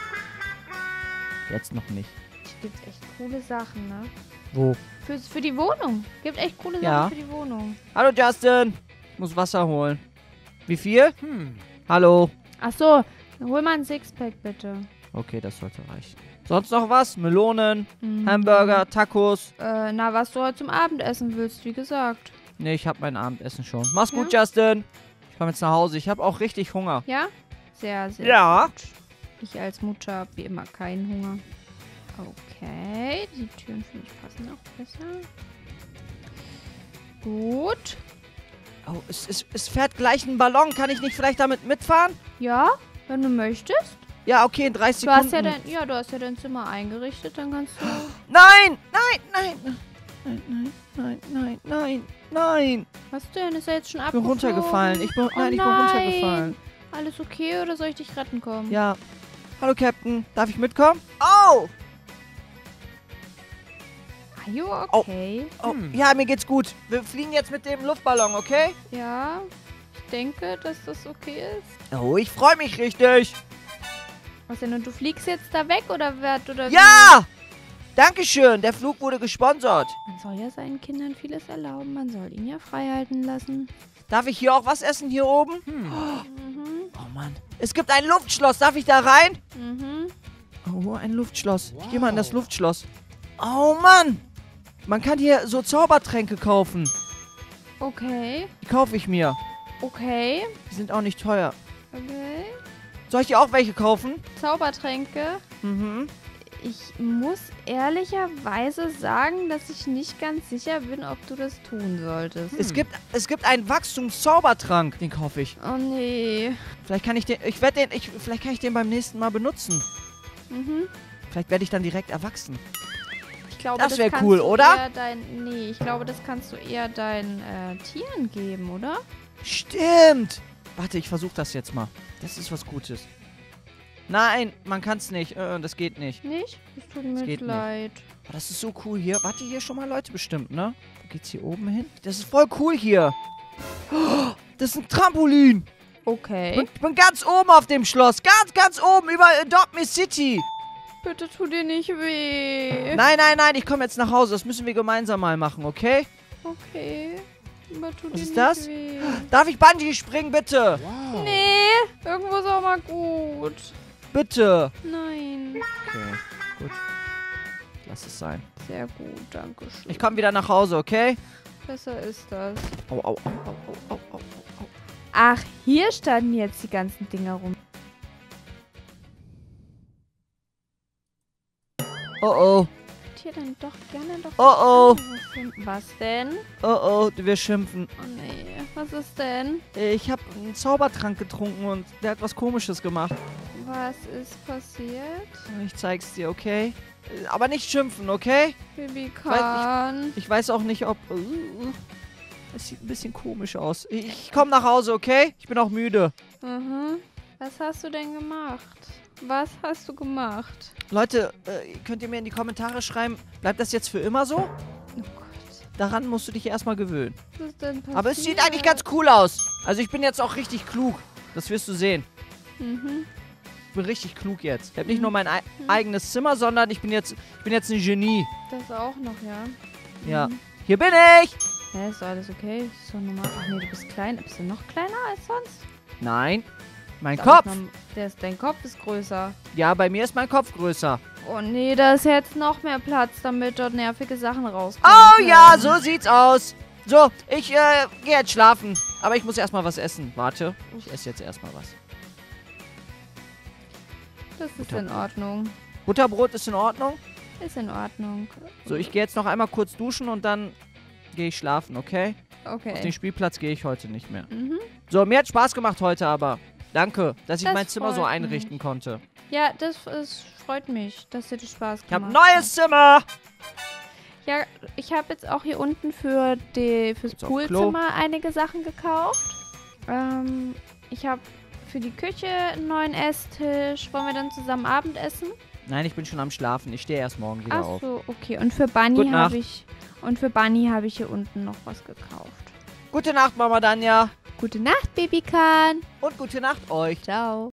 Jetzt noch nicht. Es gibt echt coole Sachen, ne? Wo? Für, für die Wohnung. Gibt echt coole Ja. Sachen für die Wohnung. Hallo, Justin. Ich muss Wasser holen. Wie viel? Hm. Hallo. Ach so, hol mal ein Sixpack, bitte. Okay, das sollte reichen. Sonst noch was? Melonen, Mhm. Hamburger, Tacos. Äh, na, was du heute zum Abendessen willst, wie gesagt. Nee, ich habe mein Abendessen schon. Mach's Ja? gut, Justin. Ich komme jetzt nach Hause. Ich habe auch richtig Hunger. Ja? Sehr, sehr Ja. gut. Ich als Mutter habe wie immer keinen Hunger. Okay, die Türen finde ich passen auch besser. Gut. Oh, es, es, es fährt gleich ein Ballon. Kann ich nicht vielleicht damit mitfahren? Ja, wenn du möchtest. Ja, okay, in dreißig Du Sekunden. hast ja dein, ja, du hast ja dein Zimmer eingerichtet, dann kannst du... Nein! Nein! Nein! Nein, nein, nein, nein, nein, nein. Was denn? Ist er jetzt schon Ich bin abgeflogen? runtergefallen. Ich bin, Oh nein, ich bin nein. runtergefallen. Alles okay oder soll ich dich retten kommen? Ja. Hallo, Captain. Darf ich mitkommen? Oh! Are you okay? Oh, ja, mir geht's gut. Wir fliegen jetzt mit dem Luftballon, okay? Ja, ich denke, dass das okay ist. Oh, ich freue mich richtig. Was denn? Und du fliegst jetzt da weg oder wird oder wie? Ja! Dankeschön. Der Flug wurde gesponsert. Man soll ja seinen Kindern vieles erlauben. Man soll ihn ja frei halten lassen. Darf ich hier auch was essen, hier oben? Mhm. Oh, Mann. Es gibt ein Luftschloss. Darf ich da rein? Mhm. Oh, ein Luftschloss. Ich gehe mal in das Luftschloss. Oh, Mann. Man kann hier so Zaubertränke kaufen. Okay. Die kaufe ich mir. Okay. Die sind auch nicht teuer. Okay. Soll ich dir auch welche kaufen? Zaubertränke. Mhm. Ich muss ehrlicherweise sagen, dass ich nicht ganz sicher bin, ob du das tun solltest. Es gibt, es gibt einen Wachstumszaubertrank. Den kaufe ich. Oh nee. Vielleicht kann ich den, ich werde den, ich, vielleicht kann ich den beim nächsten Mal benutzen. Mhm. Vielleicht werde ich dann direkt erwachsen. Ich glaube, Das wär kannst cool, du oder? Eher dein, nee, ich glaube, das kannst du eher deinen äh, Tieren geben, oder? Stimmt. Warte, ich versuche das jetzt mal. Das ist was Gutes. Nein, man kann es nicht. Äh, das geht nicht. Nicht? Es tut mir geht nicht. leid. Oh, das ist so cool hier. Warte, hier schon mal Leute bestimmt, ne? Wo geht's hier oben hin? Das ist voll cool hier. Oh, das ist ein Trampolin. Okay. Ich bin ganz oben auf dem Schloss. Ganz, ganz oben über Adopt Me City. Bitte tu dir nicht weh. Nein, nein, nein, ich komme jetzt nach Hause. Das müssen wir gemeinsam mal machen, okay? Okay. Aber tu Was dir ist nicht das? weh. Darf ich Bungee springen, bitte? Nee, irgendwo ist auch mal gut. Bitte. Nein. Okay, gut. Lass es sein. Sehr gut, danke schön. Ich komme wieder nach Hause, okay? Besser ist das. Au, au, au, au, au, au, au, au. Ach, hier standen jetzt die ganzen Dinger rum. Oh, oh. Hier dann doch gerne doch. Oh, oh. Was denn? Was denn? Oh, oh, wir schimpfen. Oh nee, was ist denn? Ich habe einen Zaubertrank getrunken und der hat was Komisches gemacht. Was ist passiert? Ich zeig's dir, okay? Aber nicht schimpfen, okay? Baby Weil Kahn. Ich weiß auch nicht, ob... Es sieht ein bisschen komisch aus. Ich komme nach Hause, okay? Ich bin auch müde. Mhm. Was hast du denn gemacht? Was hast du gemacht? Leute, äh, könnt ihr mir in die Kommentare schreiben, bleibt das jetzt für immer so? Oh Gott. Daran musst du dich erstmal gewöhnen. Was ist denn passiert? Aber es sieht eigentlich ganz cool aus. Also ich bin jetzt auch richtig klug. Das wirst du sehen. Mhm. Ich bin richtig klug jetzt. Ich habe nicht Mhm. nur mein ei eigenes Zimmer, sondern ich bin jetzt, ich bin jetzt ein Genie. Das auch noch, ja. Ja. Mhm. Hier bin ich! Hä, ist doch alles okay? Ist doch normal. Ach nee, du bist klein. Bist du noch kleiner als sonst? Nein. Mein Ist Kopf. alles norm- Der ist, dein Kopf ist größer. Ja, bei mir ist mein Kopf größer. Oh nee, da ist jetzt noch mehr Platz, damit dort nervige Sachen rauskommen. Oh können. ja, so sieht's aus. So, ich äh, gehe jetzt schlafen. Aber ich muss erstmal was essen. Warte, ich esse jetzt erstmal was. Das ist in Ordnung. Butterbrot ist in Ordnung. Ist in Ordnung. So, ich gehe jetzt noch einmal kurz duschen und dann gehe ich schlafen, okay? Auf den Okay. Spielplatz gehe ich heute nicht mehr. Mhm. So, mir hat Spaß gemacht heute aber. Danke, dass ich Das mein Zimmer so freut einrichten konnte. Ja, das, das freut mich, dass dir das Spaß Ich habe ein gemacht neues Zimmer. Ja, ich habe jetzt auch hier unten für die, fürs Jetzt auf Klo. Poolzimmer einige Sachen gekauft. Ähm, ich habe für die Küche einen neuen Esstisch. Wollen wir dann zusammen Abendessen? Nein, ich bin schon am Schlafen. Ich stehe erst morgen wieder Ach auf. so, okay. Und für Bunny Gute Nacht. habe ich und für Bunny habe ich hier unten noch was gekauft. Gute Nacht, Mama Danja. Gute Nacht, Babykan. Und gute Nacht euch. Ciao.